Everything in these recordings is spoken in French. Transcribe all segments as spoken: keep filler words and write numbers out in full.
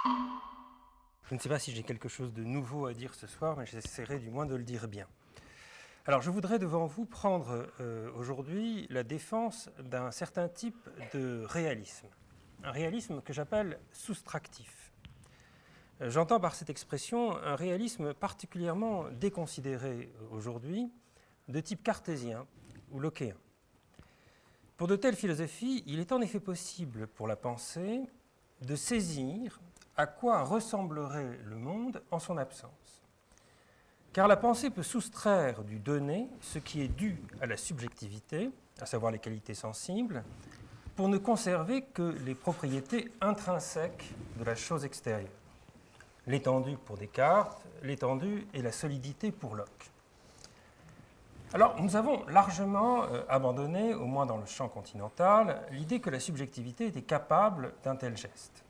Je ne sais pas si j'ai quelque chose de nouveau à dire ce soir, mais j'essaierai du moins de le dire bien. Alors, je voudrais devant vous prendre euh, aujourd'hui la défense d'un certain type de réalisme, un réalisme que j'appelle soustractif. Euh, J'entends par cette expression un réalisme particulièrement déconsidéré aujourd'hui, de type cartésien ou lockéen. Pour de telles philosophies, il est en effet possible pour la pensée de saisir à quoi ressemblerait le monde en son absence. Car la pensée peut soustraire du donné ce qui est dû à la subjectivité, à savoir les qualités sensibles, pour ne conserver que les propriétés intrinsèques de la chose extérieure. L'étendue pour Descartes, l'étendue et la solidité pour Locke. Alors, nous avons largement euh, abandonné, au moins dans le champ continental, l'idée que la subjectivité était capable d'un tel geste.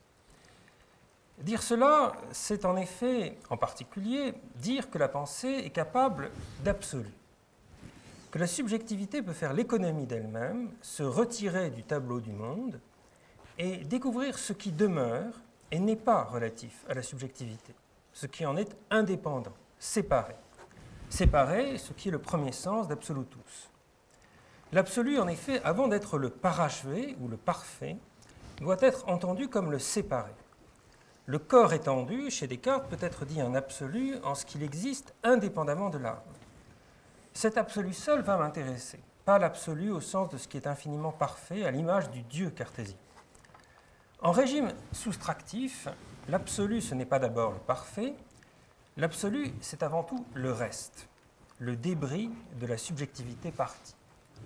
Dire cela, c'est en effet, en particulier, dire que la pensée est capable d'absolu, que la subjectivité peut faire l'économie d'elle-même, se retirer du tableau du monde et découvrir ce qui demeure et n'est pas relatif à la subjectivité, ce qui en est indépendant, séparé. Séparé, ce qui est le premier sens d'absolutus. L'absolu, en effet, avant d'être le parachevé ou le parfait, doit être entendu comme le séparé. Le corps étendu, chez Descartes, peut être dit un absolu en ce qu'il existe indépendamment de l'âme. Cet absolu seul va m'intéresser, pas l'absolu au sens de ce qui est infiniment parfait, à l'image du Dieu cartésien. En régime soustractif, l'absolu, ce n'est pas d'abord le parfait, l'absolu, c'est avant tout le reste, le débris de la subjectivité partie.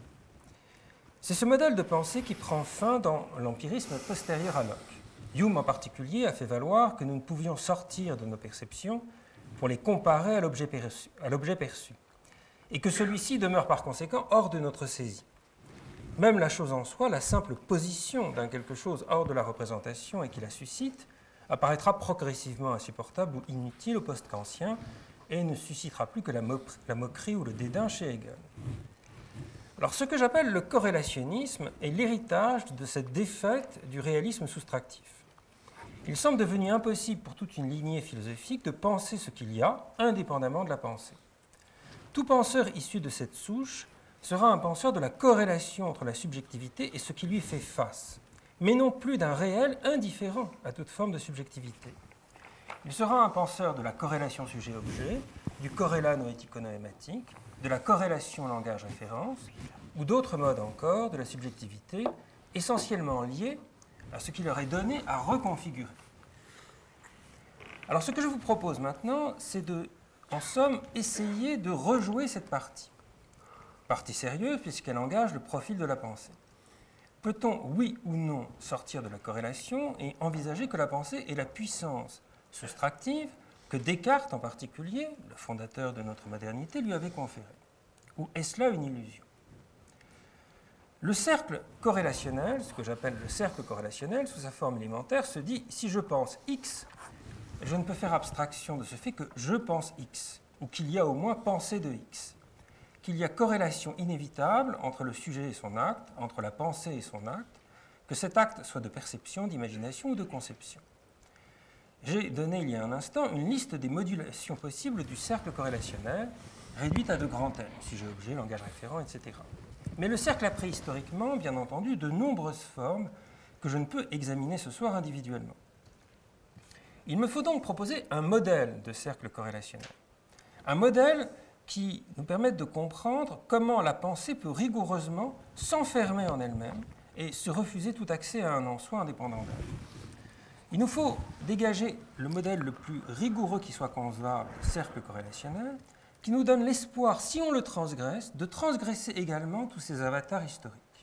C'est ce modèle de pensée qui prend fin dans l'empirisme postérieur à Locke. Hume en particulier a fait valoir que nous ne pouvions sortir de nos perceptions pour les comparer à l'objet perçu, à l'objet perçu, et que celui-ci demeure par conséquent hors de notre saisie. Même la chose en soi, la simple position d'un quelque chose hors de la représentation et qui la suscite, apparaîtra progressivement insupportable ou inutile au post-kantien et ne suscitera plus que la, mo la moquerie ou le dédain chez Hegel. Alors, ce que j'appelle le corrélationnisme est l'héritage de cette défaite du réalisme soustractif. Il semble devenu impossible pour toute une lignée philosophique de penser ce qu'il y a, indépendamment de la pensée. Tout penseur issu de cette souche sera un penseur de la corrélation entre la subjectivité et ce qui lui fait face, mais non plus d'un réel indifférent à toute forme de subjectivité. Il sera un penseur de la corrélation sujet-objet, du corrélat noético-noématique, de la corrélation langage-référence, ou d'autres modes encore de la subjectivité, essentiellement liés à ce qui leur est donné à reconfigurer. Alors ce que je vous propose maintenant, c'est de, en somme, essayer de rejouer cette partie. Partie sérieuse puisqu'elle engage le profil de la pensée. Peut-on, oui ou non, sortir de la corrélation et envisager que la pensée ait la puissance soustractive que Descartes en particulier, le fondateur de notre modernité, lui avait conférée? Ou est-ce là une illusion? Le cercle corrélationnel, ce que j'appelle le cercle corrélationnel, sous sa forme élémentaire, se dit « si je pense X, je ne peux faire abstraction de ce fait que je pense X, ou qu'il y a au moins pensée de X, qu'il y a corrélation inévitable entre le sujet et son acte, entre la pensée et son acte, que cet acte soit de perception, d'imagination ou de conception. » J'ai donné il y a un instant une liste des modulations possibles du cercle corrélationnel, réduite à de grands thèmes, sujet-objet, langage référent, et cetera. Mais le cercle a pris historiquement, bien entendu, de nombreuses formes que je ne peux examiner ce soir individuellement. Il me faut donc proposer un modèle de cercle corrélationnel. Un modèle qui nous permette de comprendre comment la pensée peut rigoureusement s'enfermer en elle-même et se refuser tout accès à un en-soi indépendant d'elle. Il nous faut dégager le modèle le plus rigoureux qui soit concevable, cercle corrélationnel, qui nous donne l'espoir, si on le transgresse, de transgresser également tous ces avatars historiques.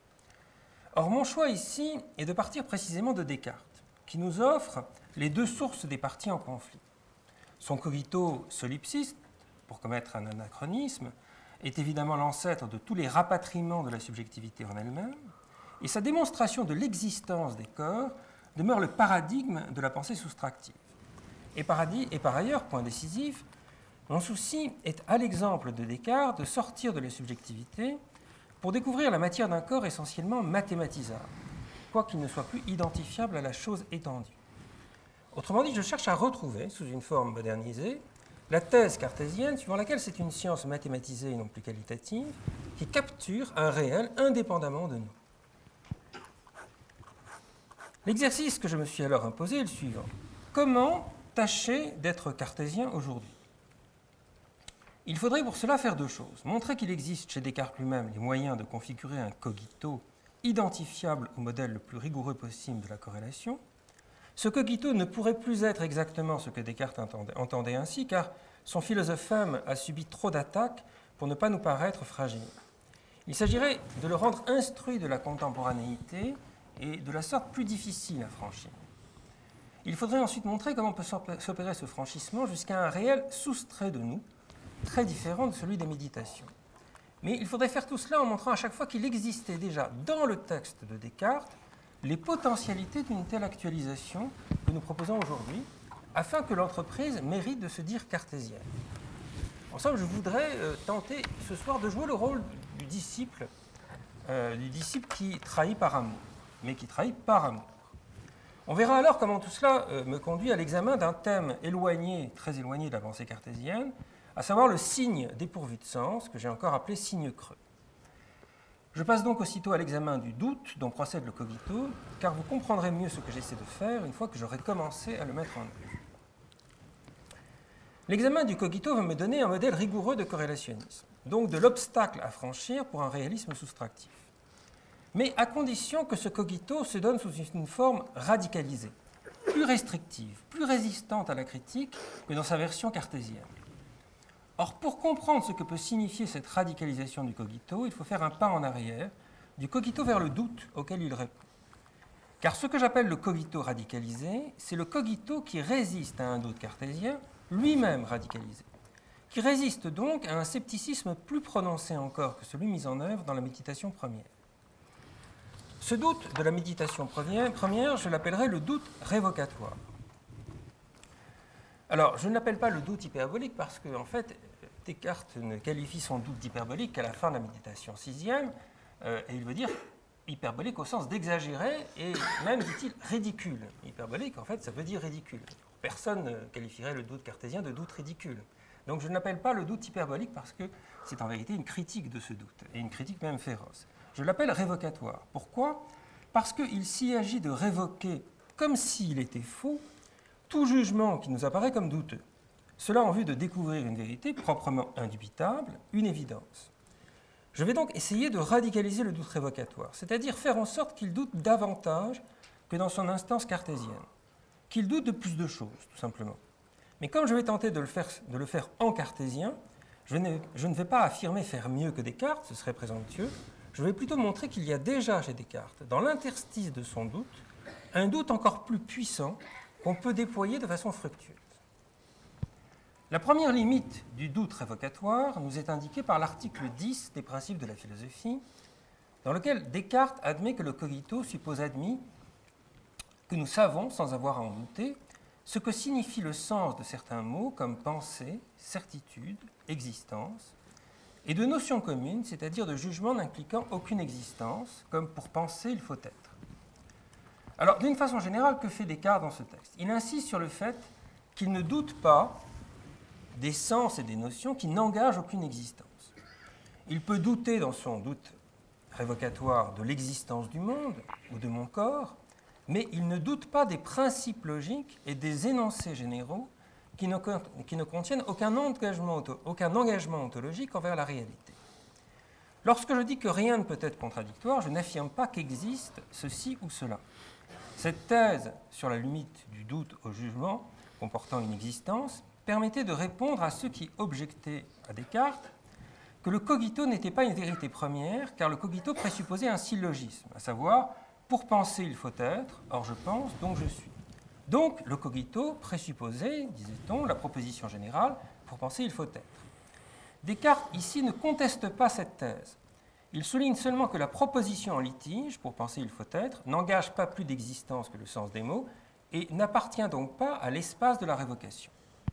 Or, mon choix ici est de partir précisément de Descartes, qui nous offre les deux sources des parties en conflit. Son cogito solipsiste, pour commettre un anachronisme, est évidemment l'ancêtre de tous les rapatriements de la subjectivité en elle-même, et sa démonstration de l'existence des corps demeure le paradigme de la pensée soustractive. Et, paradis, et par ailleurs, point décisif, mon souci est, à l'exemple de Descartes, de sortir de la subjectivité pour découvrir la matière d'un corps essentiellement mathématisable, quoiqu'il ne soit plus identifiable à la chose étendue. Autrement dit, je cherche à retrouver, sous une forme modernisée, la thèse cartésienne suivant laquelle c'est une science mathématisée et non plus qualitative qui capture un réel indépendamment de nous. L'exercice que je me suis alors imposé est le suivant. Comment tâcher d'être cartésien aujourd'hui? Il faudrait pour cela faire deux choses. Montrer qu'il existe chez Descartes lui-même les moyens de configurer un cogito identifiable au modèle le plus rigoureux possible de la corrélation. Ce cogito ne pourrait plus être exactement ce que Descartes entendait, entendait ainsi, car son philosophème a subi trop d'attaques pour ne pas nous paraître fragile. Il s'agirait de le rendre instruit de la contemporanéité et de la sorte plus difficile à franchir. Il faudrait ensuite montrer comment peut s'opérer ce franchissement jusqu'à un réel soustrait de nous, très différent de celui des méditations. Mais il faudrait faire tout cela en montrant à chaque fois qu'il existait déjà dans le texte de Descartes les potentialités d'une telle actualisation que nous proposons aujourd'hui, afin que l'entreprise mérite de se dire cartésienne. En somme, je voudrais euh, tenter ce soir de jouer le rôle du disciple, euh, du disciple qui trahit par amour, mais qui trahit par amour. On verra alors comment tout cela euh, me conduit à l'examen d'un thème éloigné, très éloigné de la pensée cartésienne, à savoir le signe dépourvu de sens, que j'ai encore appelé signe creux. Je passe donc aussitôt à l'examen du doute dont procède le cogito, car vous comprendrez mieux ce que j'essaie de faire une fois que j'aurai commencé à le mettre en œuvre. L'examen du cogito va me donner un modèle rigoureux de corrélationnisme, donc de l'obstacle à franchir pour un réalisme soustractif. Mais à condition que ce cogito se donne sous une forme radicalisée, plus restrictive, plus résistante à la critique que dans sa version cartésienne. Or, pour comprendre ce que peut signifier cette radicalisation du cogito, il faut faire un pas en arrière, du cogito vers le doute auquel il répond. Car ce que j'appelle le cogito radicalisé, c'est le cogito qui résiste à un doute cartésien, lui-même radicalisé, qui résiste donc à un scepticisme plus prononcé encore que celui mis en œuvre dans la méditation première. Ce doute de la méditation première, première je l'appellerai le doute révocatoire. Alors, je ne l'appelle pas le doute hyperbolique parce que, en fait, Descartes ne qualifie son doute d'hyperbolique qu'à la fin de la méditation sixième, euh, et il veut dire hyperbolique au sens d'exagéré et même, dit-il, ridicule. Hyperbolique, en fait, ça veut dire ridicule. Personne ne qualifierait le doute cartésien de doute ridicule. Donc, je ne l'appelle pas le doute hyperbolique parce que c'est en vérité une critique de ce doute, et une critique même féroce. Je l'appelle révocatoire. Pourquoi? Parce qu'il s'y agit de révoquer, comme s'il était faux, tout jugement qui nous apparaît comme douteux. Cela en vue de découvrir une vérité proprement indubitable, une évidence. Je vais donc essayer de radicaliser le doute révocatoire, c'est-à-dire faire en sorte qu'il doute davantage que dans son instance cartésienne, qu'il doute de plus de choses, tout simplement. Mais comme je vais tenter de le faire, de le faire en cartésien, je ne, je ne vais pas affirmer faire mieux que Descartes, ce serait présomptueux, je vais plutôt montrer qu'il y a déjà chez Descartes, dans l'interstice de son doute, un doute encore plus puissant qu'on peut déployer de façon fructueuse. La première limite du doute révocatoire nous est indiquée par l'article dix des Principes de la philosophie, dans lequel Descartes admet que le cogito suppose admis que nous savons, sans avoir à en douter, ce que signifie le sens de certains mots comme pensée, certitude, existence, et de notions communes, c'est-à-dire de jugements n'impliquant aucune existence, comme pour penser il faut être. Alors, d'une façon générale, que fait Descartes dans ce texte? Il insiste sur le fait qu'il ne doute pas des sens et des notions qui n'engagent aucune existence. Il peut douter dans son doute révocatoire de l'existence du monde ou de mon corps, mais il ne doute pas des principes logiques et des énoncés généraux qui ne, qui ne contiennent aucun engagement, aucun engagement ontologique envers la réalité. Lorsque je dis que rien ne peut être contradictoire, je n'affirme pas qu'existe ceci ou cela. Cette thèse sur la limite du doute au jugement comportant une existence permettait de répondre à ceux qui objectaient à Descartes que le cogito n'était pas une vérité première, car le cogito présupposait un syllogisme, à savoir « pour penser il faut être, or je pense, donc je suis ». Donc le cogito présupposait, disait-on, la proposition générale « pour penser il faut être ». Descartes ici ne conteste pas cette thèse. Il souligne seulement que la proposition en litige, pour penser il faut être, n'engage pas plus d'existence que le sens des mots et n'appartient donc pas à l'espace de la révocation.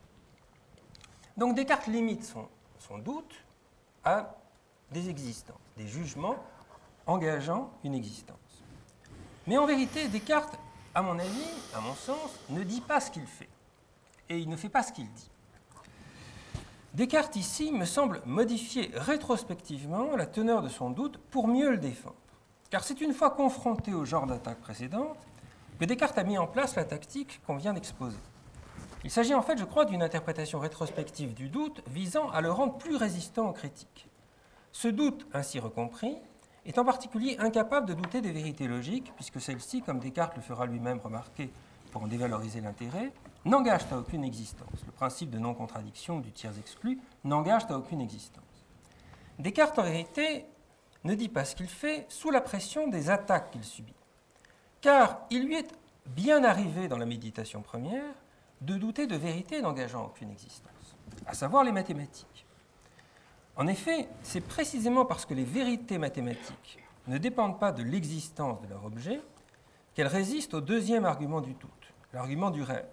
Donc Descartes limite son, son doute à des existences, des jugements engageant une existence. Mais en vérité, Descartes à mon avis, à mon sens, ne dit pas ce qu'il fait. Et il ne fait pas ce qu'il dit. Descartes, ici, me semble modifier rétrospectivement la teneur de son doute pour mieux le défendre. Car c'est une fois confronté au genre d'attaque précédente que Descartes a mis en place la tactique qu'on vient d'exposer. Il s'agit en fait, je crois, d'une interprétation rétrospective du doute visant à le rendre plus résistant aux critiques. Ce doute, ainsi recompris, est en particulier incapable de douter des vérités logiques, puisque celles-ci, comme Descartes le fera lui-même remarquer pour en dévaloriser l'intérêt, n'engagent à aucune existence. Le principe de non-contradiction ou du tiers exclu n'engage à aucune existence. Descartes, en vérité, ne dit pas ce qu'il fait sous la pression des attaques qu'il subit. Car il lui est bien arrivé dans la méditation première de douter de vérités n'engageant aucune existence, à savoir les mathématiques. En effet, c'est précisément parce que les vérités mathématiques ne dépendent pas de l'existence de leur objet qu'elles résistent au deuxième argument du doute, l'argument du rêve.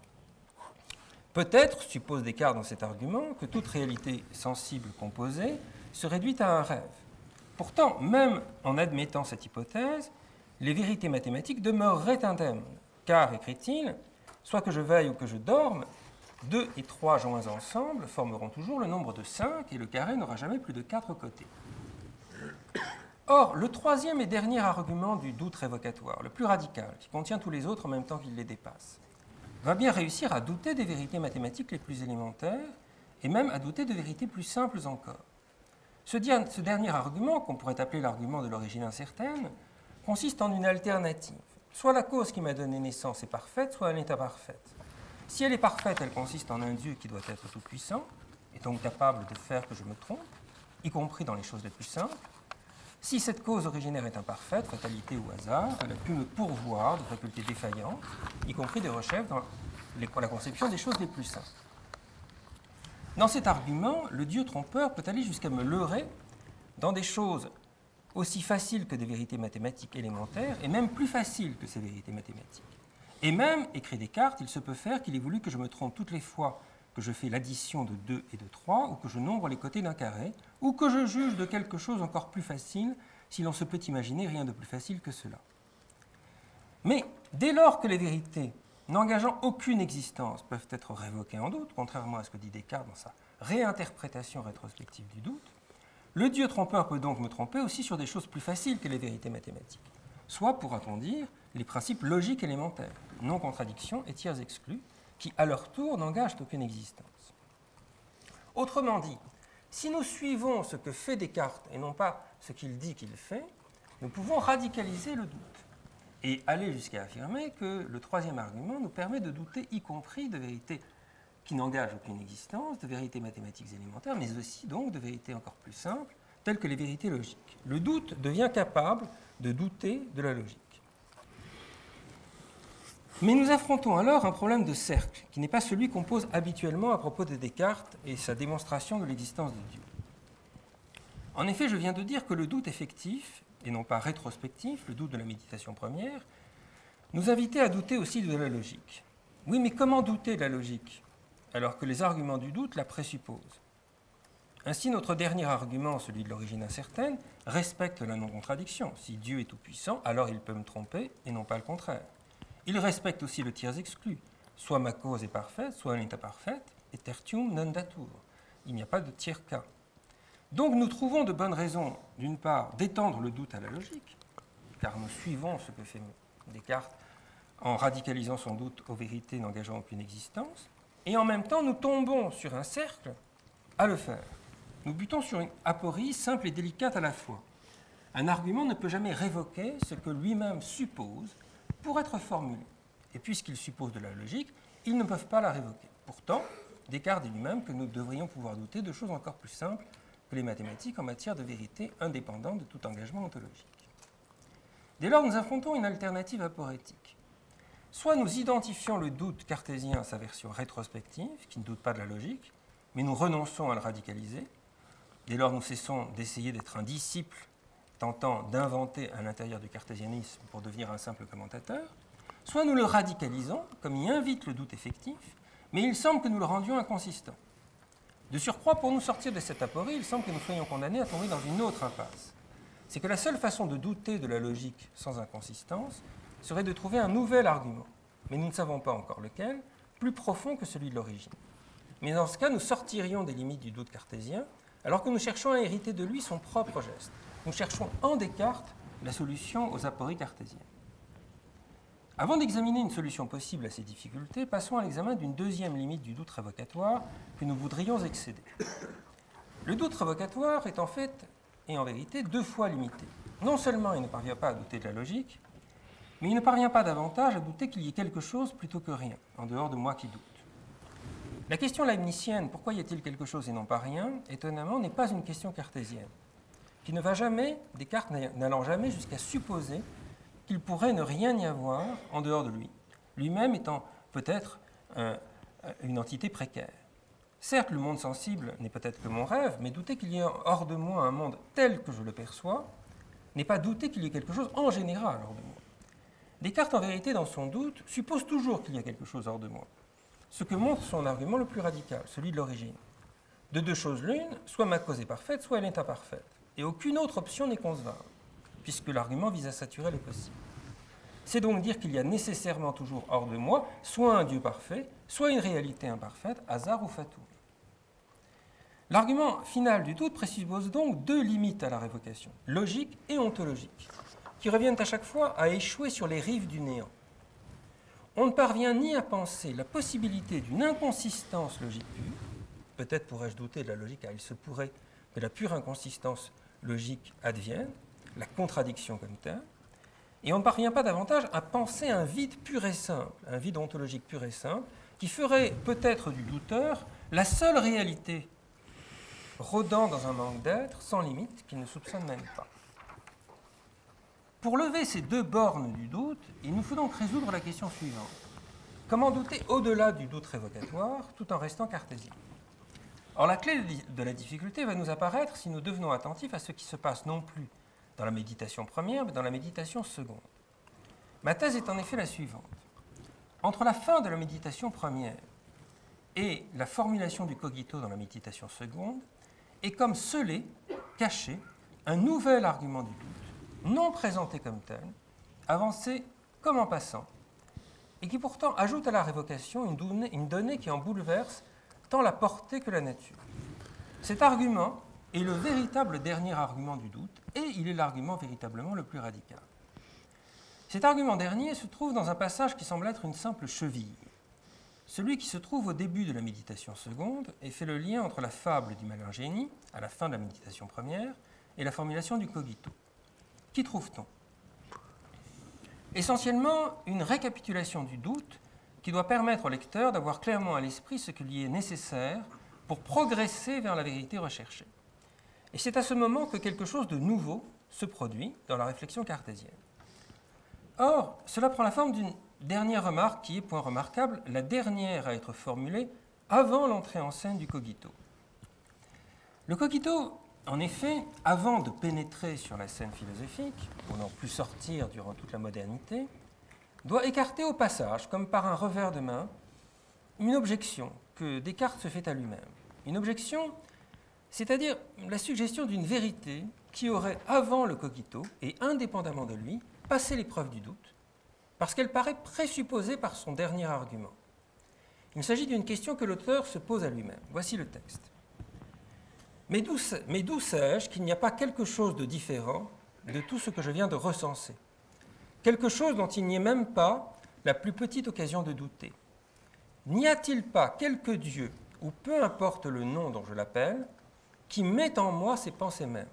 Peut-être, suppose Descartes dans cet argument, que toute réalité sensible composée se réduit à un rêve. Pourtant, même en admettant cette hypothèse, les vérités mathématiques demeureraient indemnes, car, écrit-il, soit que je veille ou que je dorme, deux et trois joints ensemble formeront toujours le nombre de cinq et le carré n'aura jamais plus de quatre côtés. Or, le troisième et dernier argument du doute révocatoire, le plus radical, qui contient tous les autres en même temps qu'il les dépasse, va bien réussir à douter des vérités mathématiques les plus élémentaires et même à douter de vérités plus simples encore. Ce, ce dernier argument, qu'on pourrait appeler l'argument de l'origine incertaine, consiste en une alternative. Soit la cause qui m'a donné naissance est parfaite, soit elle est imparfaite. Si elle est parfaite, elle consiste en un Dieu qui doit être tout-puissant, et donc capable de faire que je me trompe, y compris dans les choses les plus simples. Si cette cause originaire est imparfaite, fatalité ou hasard, elle a pu me pourvoir de facultés défaillantes, y compris des recherches dans les, la conception des choses les plus simples. Dans cet argument, le Dieu trompeur peut aller jusqu'à me leurrer dans des choses aussi faciles que des vérités mathématiques élémentaires, et même plus faciles que ces vérités mathématiques. Et même, écrit Descartes, il se peut faire qu'il ait voulu que je me trompe toutes les fois que je fais l'addition de deux et de trois, ou que je nombre les côtés d'un carré, ou que je juge de quelque chose encore plus facile, si l'on se peut imaginer rien de plus facile que cela. Mais dès lors que les vérités, n'engageant aucune existence, peuvent être révoquées en doute, contrairement à ce que dit Descartes dans sa réinterprétation rétrospective du doute, le Dieu trompeur peut donc me tromper aussi sur des choses plus faciles que les vérités mathématiques, soit, pourra-t-on dire, les principes logiques élémentaires, non-contradiction et tiers exclus, qui, à leur tour, n'engagent aucune existence. Autrement dit, si nous suivons ce que fait Descartes et non pas ce qu'il dit qu'il fait, nous pouvons radicaliser le doute et aller jusqu'à affirmer que le troisième argument nous permet de douter y compris de vérités qui n'engagent aucune existence, de vérités mathématiques élémentaires, mais aussi donc de vérités encore plus simples, telles que les vérités logiques. Le doute devient capable de douter de la logique. Mais nous affrontons alors un problème de cercle, qui n'est pas celui qu'on pose habituellement à propos de Descartes et sa démonstration de l'existence de Dieu. En effet, je viens de dire que le doute effectif, et non pas rétrospectif, le doute de la méditation première, nous invitait à douter aussi de la logique. Oui, mais comment douter de la logique, alors que les arguments du doute la présupposent? Ainsi, notre dernier argument, celui de l'origine incertaine, respecte la non-contradiction. Si Dieu est tout-puissant, alors il peut me tromper, et non pas le contraire. Il respecte aussi le tiers exclu. Soit ma cause est parfaite, soit elle est imparfaite, et tertium non datur. Il n'y a pas de tiers cas. Donc nous trouvons de bonnes raisons, d'une part, d'étendre le doute à la logique, car nous suivons ce que fait Descartes en radicalisant son doute aux vérités n'engageant aucune existence, et en même temps nous tombons sur un cercle à le faire. Nous butons sur une aporie simple et délicate à la fois. Un argument ne peut jamais révoquer ce que lui-même suppose pour être formulé. Et puisqu'ils supposent de la logique, ils ne peuvent pas la révoquer. Pourtant, Descartes dit lui-même que nous devrions pouvoir douter de choses encore plus simples que les mathématiques en matière de vérité indépendante de tout engagement ontologique. Dès lors, nous affrontons une alternative aporétique. Soit nous identifions le doute cartésien à sa version rétrospective, qui ne doute pas de la logique, mais nous renonçons à le radicaliser. Dès lors, nous cessons d'essayer d'être un disciple tentant d'inventer à l'intérieur du cartésianisme pour devenir un simple commentateur, soit nous le radicalisons, comme y invite le doute effectif, mais il semble que nous le rendions inconsistant. De surcroît, pour nous sortir de cette aporie, il semble que nous soyons condamnés à tomber dans une autre impasse. C'est que la seule façon de douter de la logique sans inconsistance serait de trouver un nouvel argument, mais nous ne savons pas encore lequel, plus profond que celui de l'origine. Mais dans ce cas, nous sortirions des limites du doute cartésien, alors que nous cherchons à hériter de lui son propre geste. Nous cherchons en Descartes la solution aux apories cartésiennes. Avant d'examiner une solution possible à ces difficultés, passons à l'examen d'une deuxième limite du doute révocatoire que nous voudrions excéder. Le doute révocatoire est en fait et en vérité deux fois limité. Non seulement il ne parvient pas à douter de la logique, mais il ne parvient pas davantage à douter qu'il y ait quelque chose plutôt que rien, en dehors de moi qui doute. La question leibnizienne, pourquoi y a-t-il quelque chose et non pas rien, étonnamment, n'est pas une question cartésienne, qui ne va jamais, Descartes n'allant jamais jusqu'à supposer qu'il pourrait ne rien y avoir en dehors de lui, lui-même étant peut-être un, une entité précaire. Certes, le monde sensible n'est peut-être que mon rêve, mais douter qu'il y ait hors de moi un monde tel que je le perçois n'est pas douter qu'il y ait quelque chose en général hors de moi. Descartes, en vérité, dans son doute, suppose toujours qu'il y a quelque chose hors de moi, ce que montre son argument le plus radical, celui de l'origine. De deux choses l'une, soit ma cause est parfaite, soit elle est imparfaite, et aucune autre option n'est concevable, puisque l'argument vise à saturer le possible. C'est donc dire qu'il y a nécessairement toujours hors de moi soit un Dieu parfait, soit une réalité imparfaite, hasard ou fatum. L'argument final du doute présuppose donc deux limites à la révocation, logique et ontologique, qui reviennent à chaque fois à échouer sur les rives du néant. On ne parvient ni à penser la possibilité d'une inconsistance logique pure, peut-être pourrais-je douter de la logique, car il se pourrait que la pure inconsistance logique advienne, la contradiction comme telle, et on ne parvient pas davantage à penser un vide pur et simple, un vide ontologique pur et simple, qui ferait peut-être du douteur la seule réalité rôdant dans un manque d'être, sans limite, qu'il ne soupçonne même pas. Pour lever ces deux bornes du doute, il nous faut donc résoudre la question suivante. Comment douter au-delà du doute révocatoire, tout en restant cartésien? Or, la clé de la difficulté va nous apparaître si nous devenons attentifs à ce qui se passe non plus dans la méditation première, mais dans la méditation seconde. Ma thèse est en effet la suivante. Entre la fin de la méditation première et la formulation du cogito dans la méditation seconde, est comme scellé, caché, un nouvel argument du doute, non présenté comme tel, avancé comme en passant, et qui pourtant ajoute à la révocation une donnée, une donnée qui en bouleverse tant la portée que la nature. Cet argument est le véritable dernier argument du doute, et il est l'argument véritablement le plus radical. Cet argument dernier se trouve dans un passage qui semble être une simple cheville, celui qui se trouve au début de la méditation seconde et fait le lien entre la fable du malin génie, à la fin de la méditation première, et la formulation du cogito. Qu'y trouve-t-on? Essentiellement, une récapitulation du doute qui doit permettre au lecteur d'avoir clairement à l'esprit ce qu'il y est nécessaire pour progresser vers la vérité recherchée. Et c'est à ce moment que quelque chose de nouveau se produit dans la réflexion cartésienne. Or, cela prend la forme d'une dernière remarque qui est, point remarquable, la dernière à être formulée avant l'entrée en scène du cogito. Le cogito, en effet, avant de pénétrer sur la scène philosophique, pour n'en plus sortir durant toute la modernité, doit écarter au passage, comme par un revers de main, une objection que Descartes se fait à lui-même. Une objection, c'est-à-dire la suggestion d'une vérité qui aurait, avant le cogito et indépendamment de lui, passé l'épreuve du doute, parce qu'elle paraît présupposée par son dernier argument. Il s'agit d'une question que l'auteur se pose à lui-même. Voici le texte. Mais d'où, mais d'où sais-je qu'il n'y a pas quelque chose de différent de tout ce que je viens de recenser? Quelque chose dont il n'y ait même pas la plus petite occasion de douter. N'y a-t-il pas quelque Dieu, ou peu importe le nom dont je l'appelle, qui met en moi ses pensées mêmes?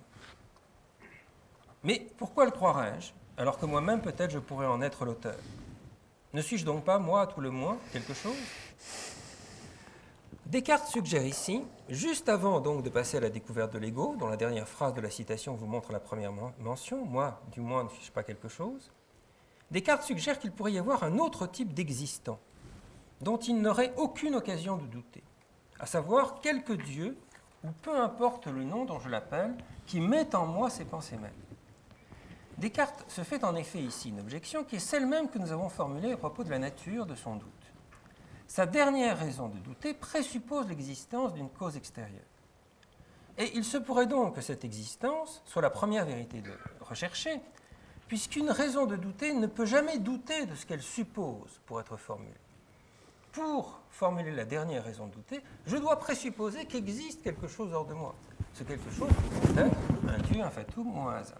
Mais pourquoi le croirais-je, alors que moi-même peut-être je pourrais en être l'auteur? Ne suis-je donc pas, moi, à tout le moins, quelque chose? Descartes suggère ici, juste avant donc de passer à la découverte de l'ego, dont la dernière phrase de la citation vous montre la première mention, moi, du moins, ne suis-je pas quelque chose? Descartes suggère qu'il pourrait y avoir un autre type d'existant, dont il n'aurait aucune occasion de douter, à savoir quelque Dieu, ou peu importe le nom dont je l'appelle, qui met en moi ses pensées mêmes. Descartes se fait en effet ici une objection qui est celle même que nous avons formulée à propos de la nature de son doute. Sa dernière raison de douter présuppose l'existence d'une cause extérieure. Et il se pourrait donc que cette existence soit la première vérité de rechercher, puisqu'une raison de douter ne peut jamais douter de ce qu'elle suppose pour être formulée. Pour formuler la dernière raison de douter, je dois présupposer qu'existe quelque chose hors de moi. Ce quelque chose peut être un Dieu, un fatum ou un hasard.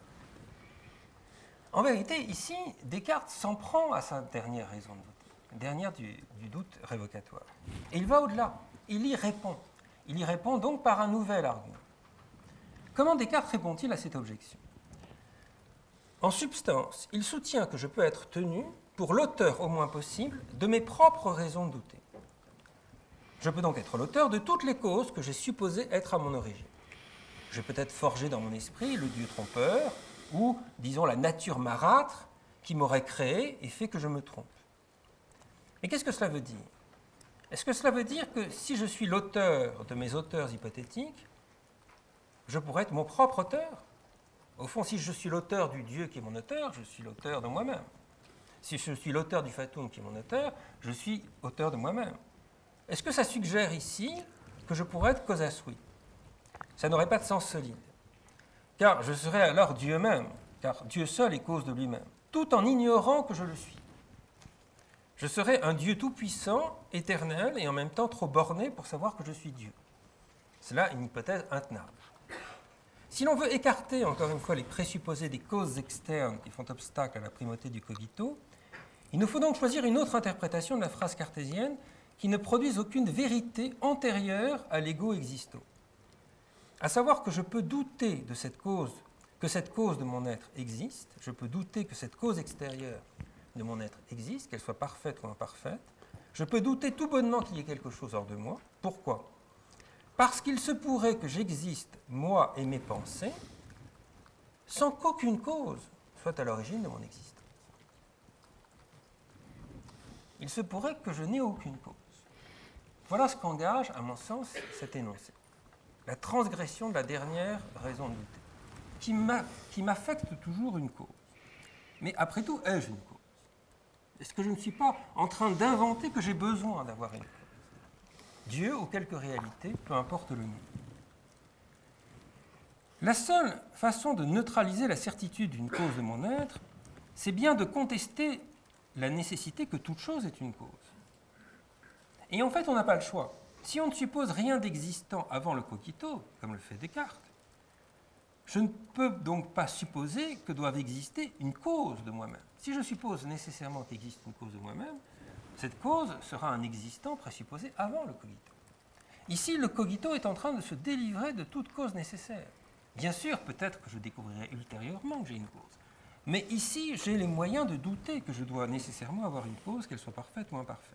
En vérité, ici, Descartes s'en prend à sa dernière raison de douter, dernière du, du doute révocatoire. Et il va au-delà, il y répond. Il y répond donc par un nouvel argument. Comment Descartes répond-il à cette objection? En substance, il soutient que je peux être tenu, pour l'auteur au moins possible, de mes propres raisons de douter. Je peux donc être l'auteur de toutes les causes que j'ai supposées être à mon origine. Je peux être forgé dans mon esprit le Dieu trompeur, ou, disons, la nature marâtre qui m'aurait créé et fait que je me trompe. Mais qu'est-ce que cela veut dire? Est-ce que cela veut dire que si je suis l'auteur de mes auteurs hypothétiques, je pourrais être mon propre auteur? Au fond, si je suis l'auteur du Dieu qui est mon auteur, je suis l'auteur de moi-même. Si je suis l'auteur du fatum qui est mon auteur, je suis auteur de moi-même. Est-ce que ça suggère ici que je pourrais être causa sui? Ça n'aurait pas de sens solide. Car je serais alors Dieu même, car Dieu seul est cause de lui-même, tout en ignorant que je le suis. Je serais un Dieu tout-puissant, éternel, et en même temps trop borné pour savoir que je suis Dieu. C'est là une hypothèse intenable. Si l'on veut écarter, encore une fois, les présupposés des causes externes qui font obstacle à la primauté du cogito, il nous faut donc choisir une autre interprétation de la phrase cartésienne qui ne produise aucune vérité antérieure à l'ego existo. À savoir que je peux douter de cette cause, que cette cause de mon être existe, je peux douter que cette cause extérieure de mon être existe, qu'elle soit parfaite ou imparfaite, je peux douter tout bonnement qu'il y ait quelque chose hors de moi. Pourquoi? Parce qu'il se pourrait que j'existe, moi et mes pensées, sans qu'aucune cause soit à l'origine de mon existence. Il se pourrait que je n'ai aucune cause. Voilà ce qu'engage, à mon sens, cet énoncé. La transgression de la dernière raison de douter, qui m'affecte toujours une cause. Mais après tout, ai-je une cause? Est-ce que je ne suis pas en train d'inventer que j'ai besoin d'avoir une cause? Dieu ou quelque réalité, peu importe le nom. La seule façon de neutraliser la certitude d'une cause de mon être, c'est bien de contester la nécessité que toute chose est une cause. Et en fait, on n'a pas le choix. Si on ne suppose rien d'existant avant le cogito, comme le fait Descartes, je ne peux donc pas supposer que doive exister une cause de moi-même. Si je suppose nécessairement qu'il existe une cause de moi-même, cette cause sera un existant présupposé avant le cogito. Ici, le cogito est en train de se délivrer de toute cause nécessaire. Bien sûr, peut-être que je découvrirai ultérieurement que j'ai une cause. Mais ici, j'ai les moyens de douter que je dois nécessairement avoir une cause, qu'elle soit parfaite ou imparfaite.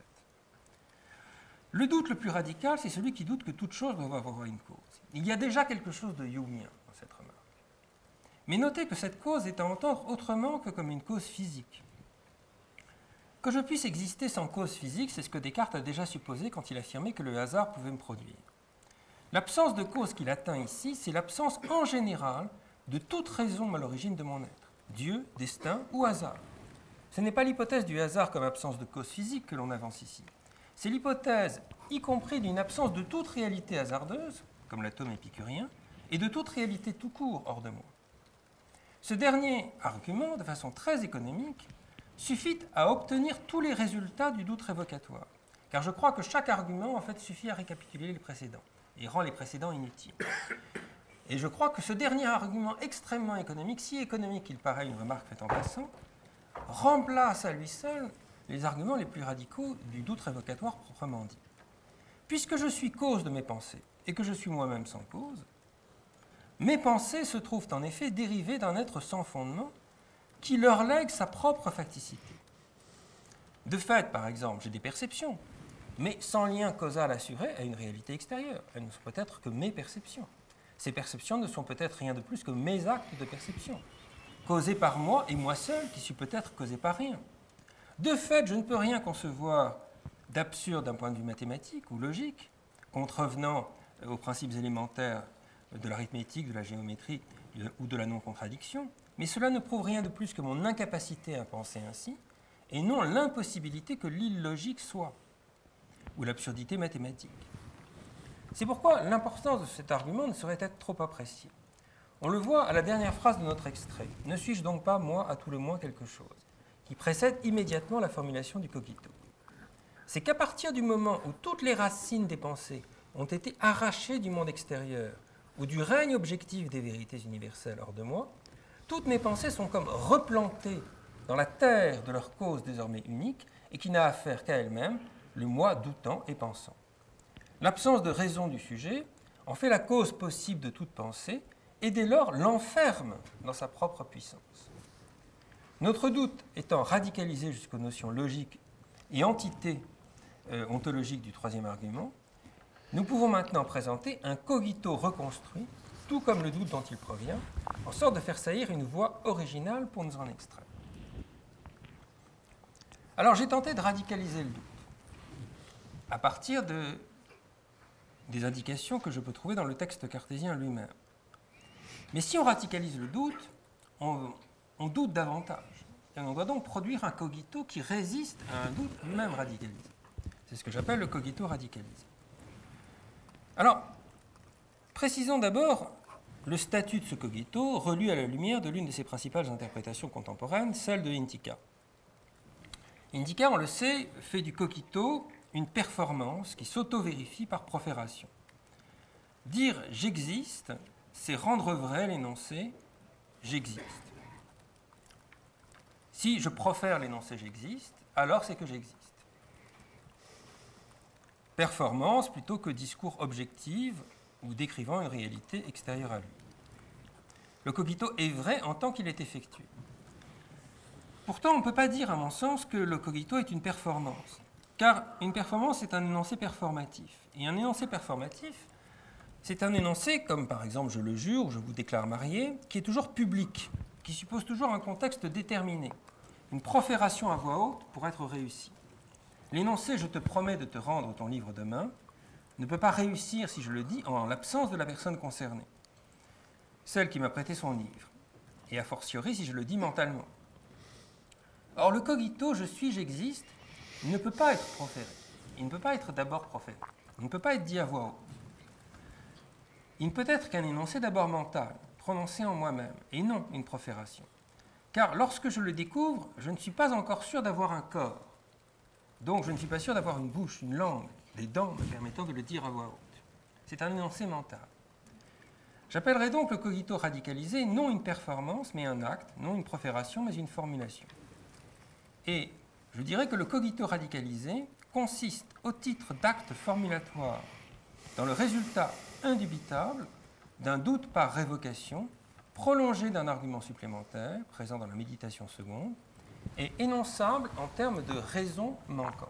Le doute le plus radical, c'est celui qui doute que toute chose doit avoir une cause. Il y a déjà quelque chose de Humien dans cette remarque. Mais notez que cette cause est à entendre autrement que comme une cause physique. Que je puisse exister sans cause physique, c'est ce que Descartes a déjà supposé quand il affirmait que le hasard pouvait me produire. L'absence de cause qu'il atteint ici, c'est l'absence en général de toute raison à l'origine de mon être, Dieu, destin ou hasard. Ce n'est pas l'hypothèse du hasard comme absence de cause physique que l'on avance ici. C'est l'hypothèse, y compris d'une absence de toute réalité hasardeuse, comme l'atome épicurien, et de toute réalité tout court hors de moi. Ce dernier argument, de façon très économique, suffit à obtenir tous les résultats du doute révocatoire, car je crois que chaque argument, en fait, suffit à récapituler les précédents et rend les précédents inutiles. Et je crois que ce dernier argument extrêmement économique, si économique qu'il paraît une remarque faite en passant, remplace à lui seul les arguments les plus radicaux du doute révocatoire proprement dit. Puisque je suis cause de mes pensées et que je suis moi-même sans cause, mes pensées se trouvent en effet dérivées d'un être sans fondement qui leur lègue sa propre facticité. De fait, par exemple, j'ai des perceptions, mais sans lien causal assuré à une réalité extérieure. Elles ne sont peut-être que mes perceptions. Ces perceptions ne sont peut-être rien de plus que mes actes de perception, causés par moi et moi seul, qui suis peut-être causé par rien. De fait, je ne peux rien concevoir d'absurde d'un point de vue mathématique ou logique, contrevenant aux principes élémentaires de l'arithmétique, de la géométrie ou de la non-contradiction, mais cela ne prouve rien de plus que mon incapacité à penser ainsi, et non l'impossibilité que l'illogique soit, ou l'absurdité mathématique. C'est pourquoi l'importance de cet argument ne saurait être trop appréciée. On le voit à la dernière phrase de notre extrait. « Ne suis-je donc pas, moi, à tout le moins quelque chose ?» qui précède immédiatement la formulation du cogito. C'est qu'à partir du moment où toutes les racines des pensées ont été arrachées du monde extérieur ou du règne objectif des vérités universelles hors de moi, toutes mes pensées sont comme replantées dans la terre de leur cause désormais unique et qui n'a affaire qu'à elle-même, le moi doutant et pensant. L'absence de raison du sujet en fait la cause possible de toute pensée et dès lors l'enferme dans sa propre puissance. Notre doute étant radicalisé jusqu'aux notions logiques et entités euh, ontologiques du troisième argument, nous pouvons maintenant présenter un cogito reconstruit, tout comme le doute dont il provient, en sorte de faire saillir une voie originale pour nous en extraire. Alors j'ai tenté de radicaliser le doute à partir de, des indications que je peux trouver dans le texte cartésien lui-même. Mais si on radicalise le doute, on, on doute davantage. Et on doit donc produire un cogito qui résiste à un doute lui-même radicalisé. C'est ce que j'appelle le cogito radicalisé. Alors, précisons d'abord le statut de ce cogito, relu à la lumière de l'une de ses principales interprétations contemporaines, celle de Hintikar. Hintikar, on le sait, fait du cogito une performance qui s'auto-vérifie par profération. Dire « j'existe », c'est rendre vrai l'énoncé « j'existe ». Si je profère l'énoncé « j'existe », alors c'est que j'existe. Performance plutôt que discours objectif ou décrivant une réalité extérieure à lui. Le cogito est vrai en tant qu'il est effectué. Pourtant, on ne peut pas dire, à mon sens, que le cogito est une performance, car une performance est un énoncé performatif. Et un énoncé performatif, c'est un énoncé, comme par exemple « je le jure » ou « je vous déclare marié », qui est toujours public, qui suppose toujours un contexte déterminé, une profération à voix haute pour être réussi. L'énoncé « je te promets de te rendre ton livre demain » ne peut pas réussir si je le dis en l'absence de la personne concernée, celle qui m'a prêté son livre, et a fortiori si je le dis mentalement. Or, le cogito « je suis, j'existe » ne peut pas être proféré. Il ne peut pas être d'abord proféré. Il ne peut pas être dit à voix haute. Il ne peut être qu'un énoncé d'abord mental, prononcé en moi-même, et non une profération. Car lorsque je le découvre, je ne suis pas encore sûr d'avoir un corps. Donc je ne suis pas sûr d'avoir une bouche, une langue, des dents me permettant de le dire à voix haute. C'est un énoncé mental. J'appellerai donc le cogito radicalisé non une performance, mais un acte, non une profération, mais une formulation. Et je dirais que le cogito radicalisé consiste au titre d'acte formulatoire dans le résultat indubitable d'un doute par révocation, prolongé d'un argument supplémentaire, présent dans la méditation seconde, et énonçable en termes de raison manquante.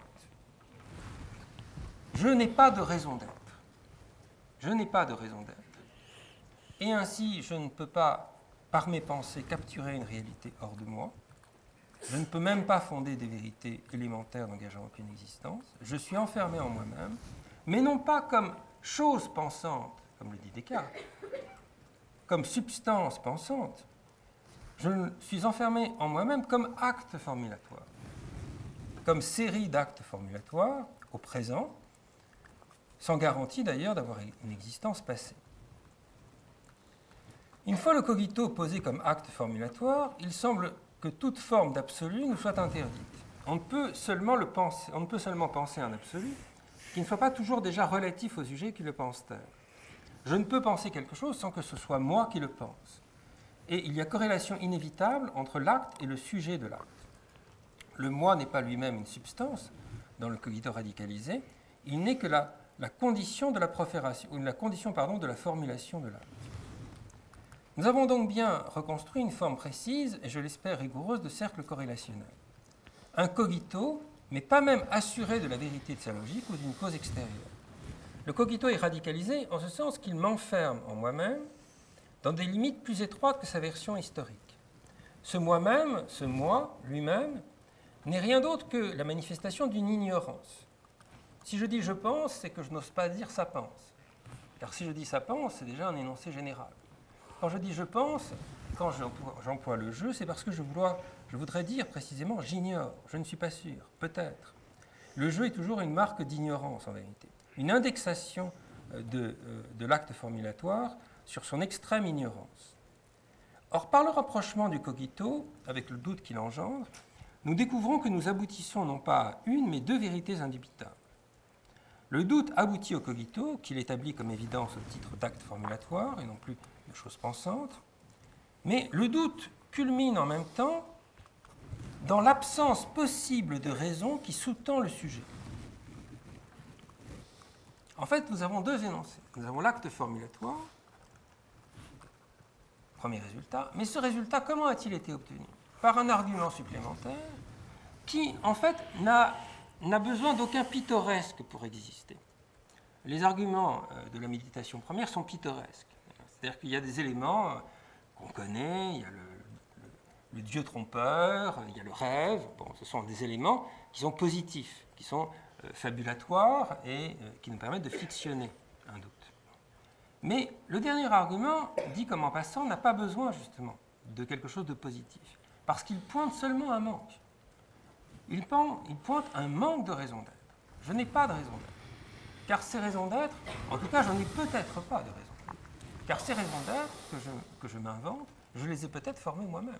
Je n'ai pas de raison d'être. Je n'ai pas de raison d'être. Et ainsi, je ne peux pas, par mes pensées, capturer une réalité hors de moi. Je ne peux même pas fonder des vérités élémentaires n'engageant aucune existence. Je suis enfermé en moi-même, mais non pas comme chose pensante, comme le dit Descartes, comme substance pensante. Je suis enfermé en moi-même comme acte formulatoire, comme série d'actes formulatoires au présent, sans garantie d'ailleurs d'avoir une existence passée. Une fois le cogito posé comme acte formulatoire, il semble que toute forme d'absolu nous soit interdite. On ne peut seulement le penser, on ne peut seulement penser un absolu qui ne soit pas toujours déjà relatif au sujet qui le pense tel. Je ne peux penser quelque chose sans que ce soit moi qui le pense. Et il y a corrélation inévitable entre l'acte et le sujet de l'acte. Le moi n'est pas lui-même une substance dans le cogito radicalisé, il n'est que la, la condition de la profération, ou la condition pardon, de la formulation de l'acte. Nous avons donc bien reconstruit une forme précise, et je l'espère rigoureuse, de cercle corrélationnel. Un cogito, mais pas même assuré de la vérité de sa logique ou d'une cause extérieure. Le cogito est radicalisé en ce sens qu'il m'enferme en moi-même dans des limites plus étroites que sa version historique. Ce moi-même, ce moi lui-même, n'est rien d'autre que la manifestation d'une ignorance. Si je dis « je pense », c'est que je n'ose pas dire « ça pense ». Car si je dis « ça pense », c'est déjà un énoncé général. Quand je dis « je pense », quand j'emploie le « je », c'est parce que je, voulois, je voudrais dire précisément « j'ignore »,« je ne suis pas sûr »,« peut-être ». Le « je » est toujours une marque d'ignorance en vérité, une indexation de, de l'acte formulatoire sur son extrême ignorance. Or, par le rapprochement du cogito, avec le doute qu'il engendre, nous découvrons que nous aboutissons non pas à une, mais deux vérités indubitables. Le doute aboutit au cogito, qu'il établit comme évidence au titre d'acte formulatoire, et non plus de chose pensante, mais le doute culmine en même temps dans l'absence possible de raison qui sous-tend le sujet. En fait, nous avons deux énoncés. Nous avons l'acte formulatoire, premier résultat, mais ce résultat, comment a-t-il été obtenu? Par un argument supplémentaire qui, en fait, n'a, n'a besoin d'aucun pittoresque pour exister. Les arguments de la méditation première sont pittoresques. C'est-à-dire qu'il y a des éléments qu'on connaît, il y a le, le, le dieu trompeur, il y a le rêve. Bon, ce sont des éléments qui sont positifs, qui sont euh, fabulatoires et euh, qui nous permettent de fictionner un doute. Mais le dernier argument, dit comme en passant, n'a pas besoin justement de quelque chose de positif, parce qu'il pointe seulement un manque. Il pointe, il pointe un manque de raison d'être. Je n'ai pas de raison d'être. Car ces raisons d'être, en tout cas, je n'en ai peut-être pas de raison d'être. Car ces raisons d'être que je, que je m'invente, je les ai peut-être formées moi-même.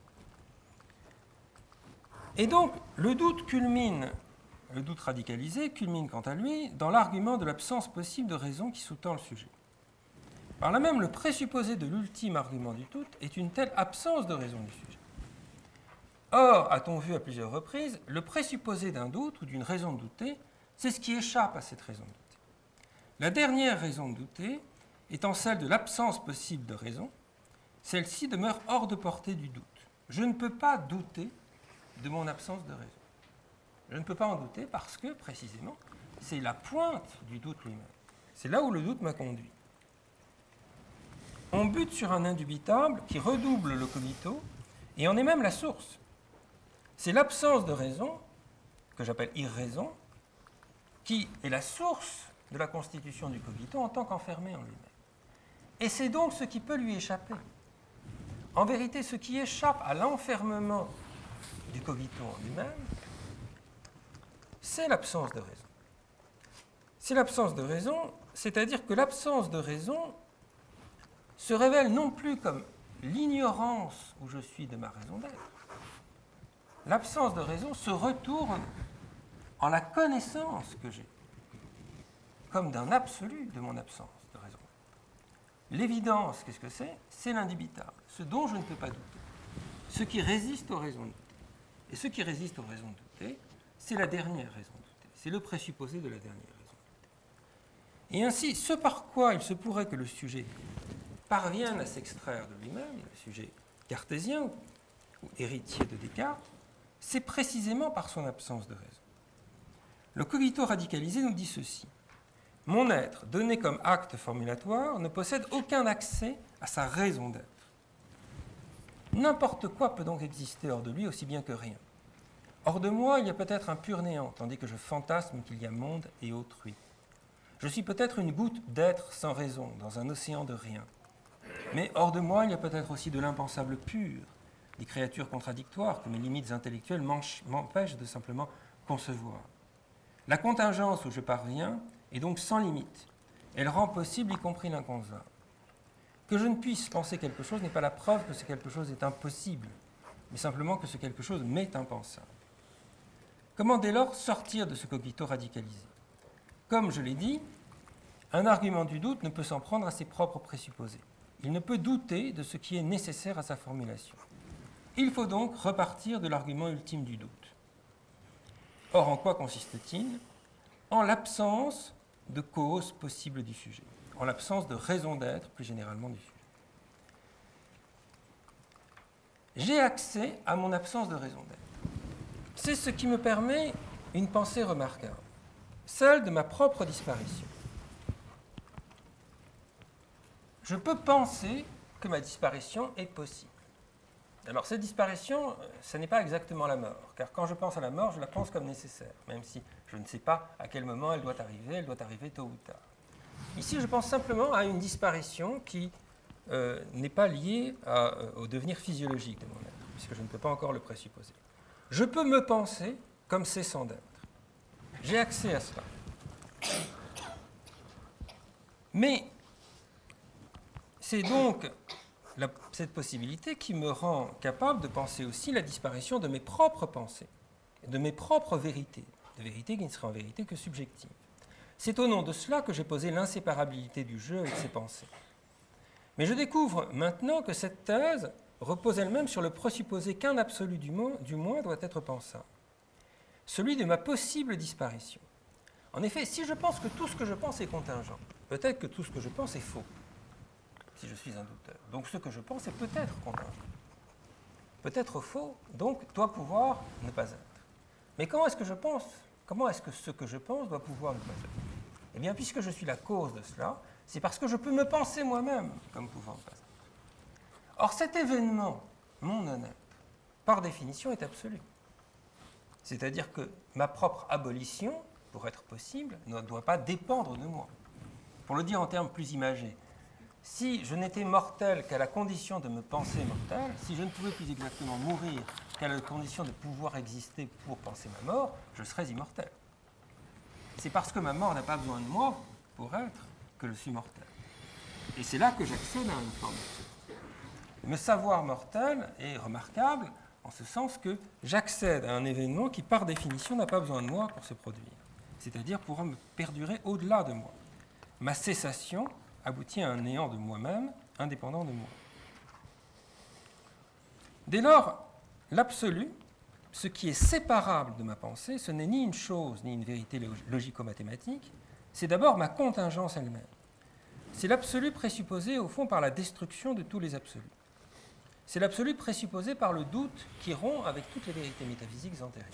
Et donc, le doute culmine, le doute radicalisé culmine quant à lui dans l'argument de l'absence possible de raison qui sous-tend le sujet. Par là même, le présupposé de l'ultime argument du doute est une telle absence de raison du sujet. Or, a-t-on vu à plusieurs reprises, le présupposé d'un doute ou d'une raison de douter, c'est ce qui échappe à cette raison de douter. La dernière raison de douter étant celle de l'absence possible de raison, celle-ci demeure hors de portée du doute. Je ne peux pas douter de mon absence de raison. Je ne peux pas en douter parce que, précisément, c'est la pointe du doute lui-même. C'est là où le doute m'a conduit. On bute sur un indubitable qui redouble le cogito et en est même la source. C'est l'absence de raison, que j'appelle irraison, qui est la source de la constitution du cogito en tant qu'enfermé en lui-même. Et c'est donc ce qui peut lui échapper. En vérité, ce qui échappe à l'enfermement du cogito en lui-même, c'est l'absence de raison. C'est l'absence de raison, c'est-à-dire que l'absence de raison se révèle non plus comme l'ignorance où je suis de ma raison d'être. L'absence de raison se retourne en la connaissance que j'ai, comme d'un absolu de mon absence de raison. L'évidence, qu'est-ce que c'est? C'est l'indubitable, ce dont je ne peux pas douter, ce qui résiste aux raisons de douter. Et ce qui résiste aux raisons de douter, c'est la dernière raison de douter, c'est le présupposé de la dernière raison de douter. Et ainsi, ce par quoi il se pourrait que le sujet parvienne à s'extraire de lui-même, le sujet cartésien ou héritier de Descartes, c'est précisément par son absence de raison. Le cogito radicalisé nous dit ceci. Mon être, donné comme acte formulatoire, ne possède aucun accès à sa raison d'être. N'importe quoi peut donc exister hors de lui aussi bien que rien. Hors de moi, il y a peut-être un pur néant, tandis que je fantasme qu'il y a monde et autrui. Je suis peut-être une goutte d'être sans raison, dans un océan de rien. Mais hors de moi, il y a peut-être aussi de l'impensable pur, des créatures contradictoires que mes limites intellectuelles m'empêchent de simplement concevoir. La contingence où je parviens est donc sans limite. Elle rend possible y compris l'inconcevable. Que je ne puisse penser quelque chose n'est pas la preuve que ce quelque chose est impossible, mais simplement que ce quelque chose m'est impensable. Comment dès lors sortir de ce cogito radicalisé? Comme je l'ai dit, un argument du doute ne peut s'en prendre à ses propres présupposés. Il ne peut douter de ce qui est nécessaire à sa formulation. Il faut donc repartir de l'argument ultime du doute. Or, en quoi consiste-t-il? En l'absence de cause possible du sujet, en l'absence de raison d'être, plus généralement, du sujet. J'ai accès à mon absence de raison d'être. C'est ce qui me permet une pensée remarquable, celle de ma propre disparition. Je peux penser que ma disparition est possible. Alors, cette disparition, ce n'est pas exactement la mort, car quand je pense à la mort, je la pense comme nécessaire, même si je ne sais pas à quel moment elle doit arriver, elle doit arriver tôt ou tard. Ici, je pense simplement à une disparition qui euh, n'est pas liée à, euh, au devenir physiologique de mon être, puisque je ne peux pas encore le présupposer. Je peux me penser comme cessant d'être. J'ai accès à cela. Mais c'est donc la, cette possibilité qui me rend capable de penser aussi la disparition de mes propres pensées, de mes propres vérités, de vérités qui ne seraient en vérité que subjectives. C'est au nom de cela que j'ai posé l'inséparabilité du jeu avec ses pensées. Mais je découvre maintenant que cette thèse repose elle-même sur le présupposé qu'un absolu du moins, du moins doit être pensable, celui de ma possible disparition. En effet, si je pense que tout ce que je pense est contingent, peut-être que tout ce que je pense est faux, si je suis un douteur. Donc ce que je pense est peut-être contingent. Peut-être faux, donc doit pouvoir ne pas être. Mais comment est-ce que je pense? Comment est-ce que ce que je pense doit pouvoir ne pas être? Eh bien, puisque je suis la cause de cela, c'est parce que je peux me penser moi-même comme pouvant ne pas être. Or, cet événement, mon non-être, par définition, est absolu. C'est-à-dire que ma propre abolition, pour être possible, ne doit pas dépendre de moi. Pour le dire en termes plus imagés, si je n'étais mortel qu'à la condition de me penser mortel, si je ne pouvais plus exactement mourir qu'à la condition de pouvoir exister pour penser ma mort, je serais immortel. C'est parce que ma mort n'a pas besoin de moi pour être que je suis mortel. Et c'est là que j'accède à une forme d'absurdité. Me savoir mortel est remarquable en ce sens que j'accède à un événement qui, par définition, n'a pas besoin de moi pour se produire, c'est-à-dire pour me perdurer au-delà de moi. Ma cessation aboutit à un néant de moi-même, indépendant de moi. Dès lors, l'absolu, ce qui est séparable de ma pensée, ce n'est ni une chose, ni une vérité logico-mathématique, c'est d'abord ma contingence elle-même. C'est l'absolu présupposé, au fond, par la destruction de tous les absolus. C'est l'absolu présupposé par le doute qui rompt avec toutes les vérités métaphysiques antérieures.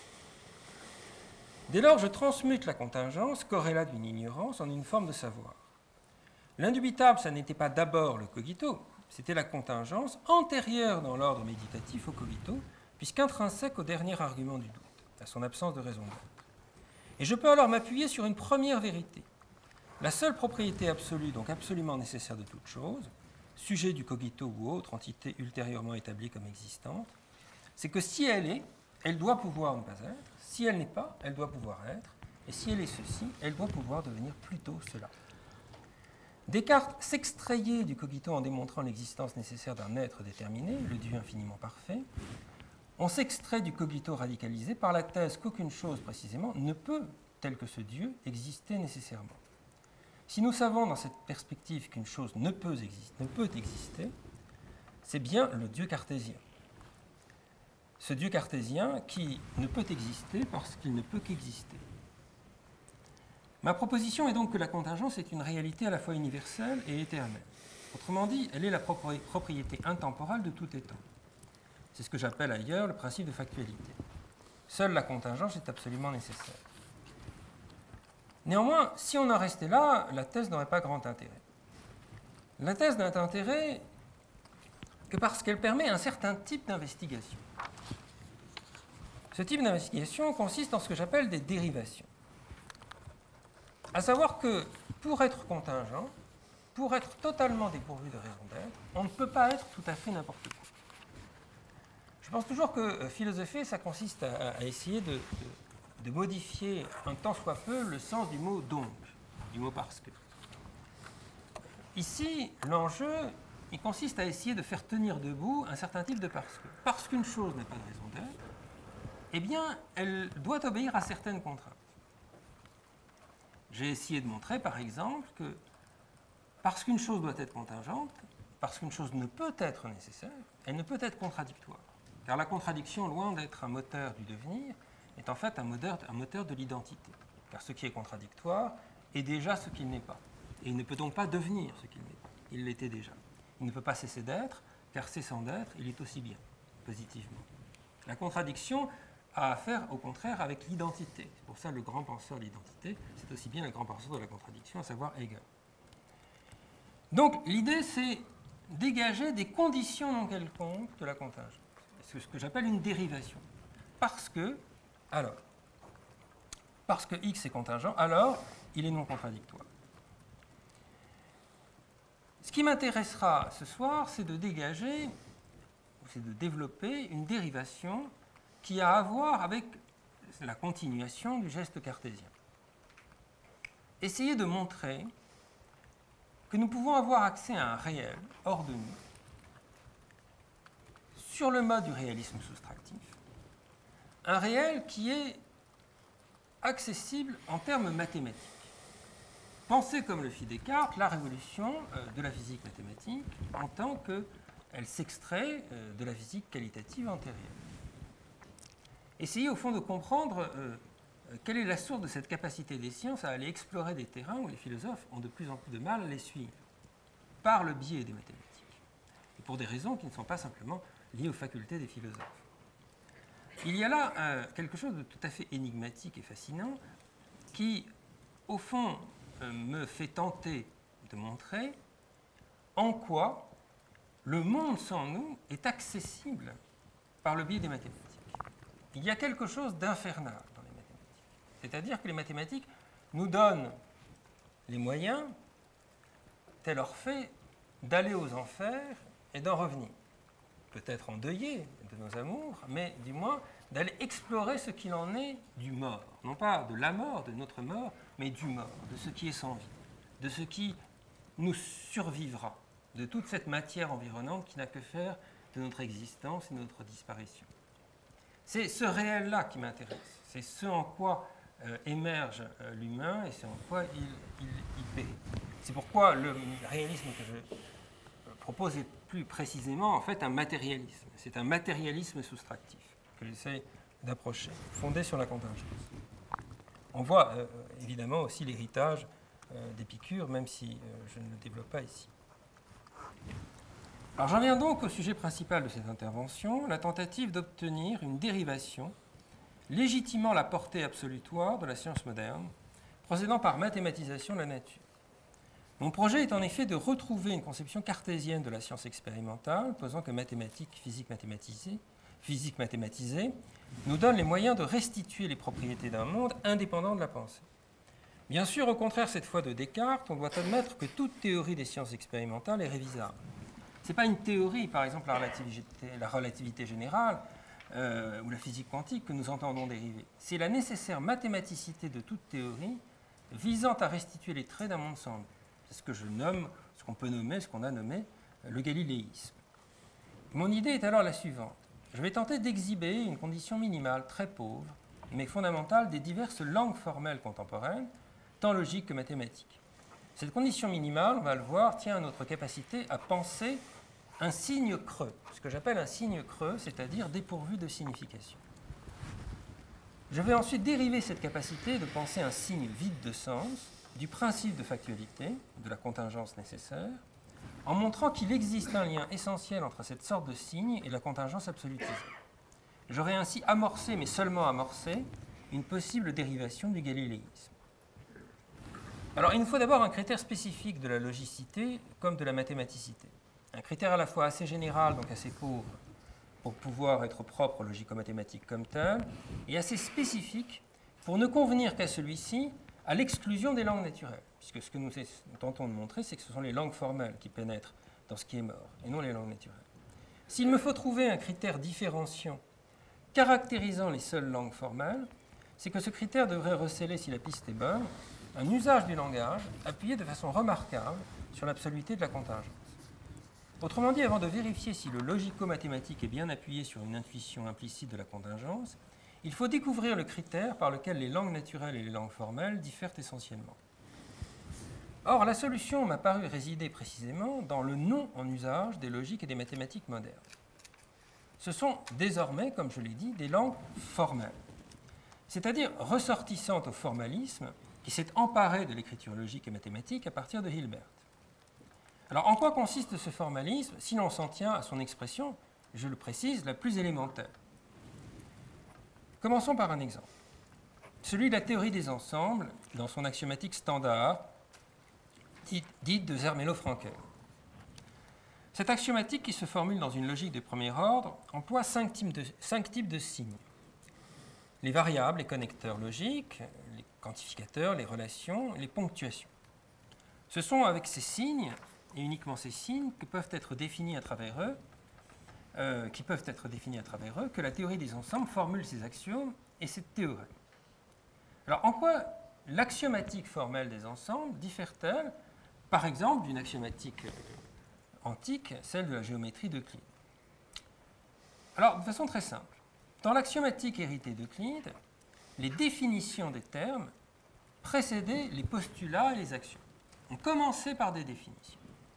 Dès lors, je transmute la contingence, corrélate d'une ignorance, en une forme de savoir. L'indubitable, ça n'était pas d'abord le cogito, c'était la contingence antérieure dans l'ordre méditatif au cogito, puisqu'intrinsèque au dernier argument du doute, à son absence de raison d'être. Et je peux alors m'appuyer sur une première vérité. La seule propriété absolue, donc absolument nécessaire de toute chose, sujet du cogito ou autre entité ultérieurement établie comme existante, c'est que si elle est, elle doit pouvoir ne pas être, si elle n'est pas, elle doit pouvoir être, et si elle est ceci, elle doit pouvoir devenir plutôt cela. Descartes s'extrayait du cogito en démontrant l'existence nécessaire d'un être déterminé, le Dieu infiniment parfait. On s'extrait du cogito radicalisé par la thèse qu'aucune chose précisément ne peut, tel que ce Dieu, exister nécessairement. Si nous savons dans cette perspective qu'une chose ne peut exister, ne peut exister, c'est bien le Dieu cartésien. Ce Dieu cartésien qui ne peut exister parce qu'il ne peut qu'exister. Ma proposition est donc que la contingence est une réalité à la fois universelle et éternelle. Autrement dit, elle est la propriété intemporelle de tout étant. C'est ce que j'appelle ailleurs le principe de factualité. Seule la contingence est absolument nécessaire. Néanmoins, si on en restait là, la thèse n'aurait pas grand intérêt. La thèse n'a d'intérêt que parce qu'elle permet un certain type d'investigation. Ce type d'investigation consiste en ce que j'appelle des dérivations. À savoir que pour être contingent, pour être totalement dépourvu de raison d'être, on ne peut pas être tout à fait n'importe quoi. Je pense toujours que euh, philosopher, ça consiste à, à essayer de, de, de modifier un tant soit peu le sens du mot donc, du mot parce que. Ici, l'enjeu, il consiste à essayer de faire tenir debout un certain type de parce que. Parce qu'une chose n'a pas de raison d'être, eh bien, elle doit obéir à certaines contraintes. J'ai essayé de montrer, par exemple, que parce qu'une chose doit être contingente, parce qu'une chose ne peut être nécessaire, elle ne peut être contradictoire. Car la contradiction, loin d'être un moteur du devenir, est en fait un moteur, un moteur de l'identité. Car ce qui est contradictoire est déjà ce qu'il n'est pas. Et il ne peut donc pas devenir ce qu'il n'est pas. Il l'était déjà. Il ne peut pas cesser d'être, car cessant d'être, il est aussi bien, positivement. La contradiction a à faire, au contraire, avec l'identité. C'est pour ça le grand penseur de l'identité, c'est aussi bien le grand penseur de la contradiction, à savoir Hegel. Donc, l'idée, c'est dégager des conditions non quelconques de la contingence. C'est ce que j'appelle une dérivation. Parce que, alors, parce que X est contingent, alors, il est non contradictoire. Ce qui m'intéressera ce soir, c'est de dégager, c'est de développer une dérivation qui a à voir avec la continuation du geste cartésien. Essayer de montrer que nous pouvons avoir accès à un réel hors de nous, sur le mode du réalisme soustractif, un réel qui est accessible en termes mathématiques. Pensez, comme le fit Descartes, la révolution euh, de la physique mathématique en tant qu'elle s'extrait euh, de la physique qualitative antérieure. Essayez au fond de comprendre euh, quelle est la source de cette capacité des sciences à aller explorer des terrains où les philosophes ont de plus en plus de mal à les suivre, par le biais des mathématiques, et pour des raisons qui ne sont pas simplement liées aux facultés des philosophes. Il y a là euh, quelque chose de tout à fait énigmatique et fascinant qui, au fond, euh, me fait tenter de montrer en quoi le monde sans nous est accessible par le biais des mathématiques. Il y a quelque chose d'infernal dans les mathématiques. C'est-à-dire que les mathématiques nous donnent les moyens, tel Orphée, d'aller aux enfers et d'en revenir. Peut-être endeuillés de nos amours, mais du moins d'aller explorer ce qu'il en est du mort. Non pas de la mort, de notre mort, mais du mort, de ce qui est sans vie, de ce qui nous survivra, de toute cette matière environnante qui n'a que faire de notre existence et de notre disparition. C'est ce réel-là qui m'intéresse, c'est ce en quoi euh, émerge euh, l'humain et c'est en quoi il, il, il périt. C'est pourquoi le réalisme que je propose est plus précisément en fait un matérialisme. C'est un matérialisme soustractif que j'essaie d'approcher, fondé sur la contingence. On voit euh, évidemment aussi l'héritage euh, d'Épicure, même si euh, je ne le développe pas ici. Alors j'en viens donc au sujet principal de cette intervention, la tentative d'obtenir une dérivation légitimant la portée absolutoire de la science moderne, procédant par mathématisation de la nature. Mon projet est en effet de retrouver une conception cartésienne de la science expérimentale, posant que mathématiques, physique mathématisée, physique mathématisée, nous donne les moyens de restituer les propriétés d'un monde indépendant de la pensée. Bien sûr, au contraire cette fois de Descartes, on doit admettre que toute théorie des sciences expérimentales est révisable. Ce n'est pas une théorie, par exemple la relativité, la relativité générale euh, ou la physique quantique que nous entendons dériver. C'est la nécessaire mathématicité de toute théorie visant à restituer les traits d'un monde sans but. C'est ce que je nomme, ce qu'on peut nommer, ce qu'on a nommé le galiléisme. Mon idée est alors la suivante. Je vais tenter d'exhiber une condition minimale, très pauvre, mais fondamentale des diverses langues formelles contemporaines, tant logiques que mathématiques. Cette condition minimale, on va le voir, tient à notre capacité à penser un signe creux, ce que j'appelle un signe creux, c'est-à-dire dépourvu de signification. Je vais ensuite dériver cette capacité de penser un signe vide de sens du principe de factualité, de la contingence nécessaire, en montrant qu'il existe un lien essentiel entre cette sorte de signe et la contingence absolutisée. J'aurais ainsi amorcé, mais seulement amorcé, une possible dérivation du galiléisme. Alors, il nous faut d'abord un critère spécifique de la logicité comme de la mathématicité. Un critère à la fois assez général, donc assez pauvre, pour pouvoir être propre aux logico-mathématiques comme tel, et assez spécifique pour ne convenir qu'à celui-ci à l'exclusion des langues naturelles. Puisque ce que nous tentons de montrer, c'est que ce sont les langues formelles qui pénètrent dans ce qui est mort, et non les langues naturelles. S'il me faut trouver un critère différenciant caractérisant les seules langues formelles, c'est que ce critère devrait recéler, si la piste est bonne, un usage du langage appuyé de façon remarquable sur l'absoluité de la contingence. Autrement dit, avant de vérifier si le logico-mathématique est bien appuyé sur une intuition implicite de la contingence, il faut découvrir le critère par lequel les langues naturelles et les langues formelles diffèrent essentiellement. Or, la solution m'a paru résider précisément dans le non en usage des logiques et des mathématiques modernes. Ce sont désormais, comme je l'ai dit, des langues formelles, c'est-à-dire ressortissantes au formalisme qui s'est emparé de l'écriture logique et mathématique à partir de Hilbert. Alors, en quoi consiste ce formalisme, si l'on s'en tient à son expression, je le précise, la plus élémentaire? Commençons par un exemple. Celui de la théorie des ensembles, dans son axiomatique standard, dite de Zermelo-Fraenkel. Cette axiomatique, qui se formule dans une logique de premier ordre, emploie cinq types de, cinq types de signes. Les variables, les connecteurs logiques, les quantificateurs, les relations, les ponctuations. Ce sont avec ces signes, et uniquement ces signes, que peuvent être définis à travers eux, euh, qui peuvent être définis à travers eux, que la théorie des ensembles formule ses axiomes et ses théorèmes. Alors, en quoi l'axiomatique formelle des ensembles diffère-t-elle, par exemple, d'une axiomatique antique, celle de la géométrie d'Euclide? Alors, de façon très simple, dans l'axiomatique héritée d'Euclide, les définitions des termes précédaient les postulats et les axiomes. On commençait par des définitions.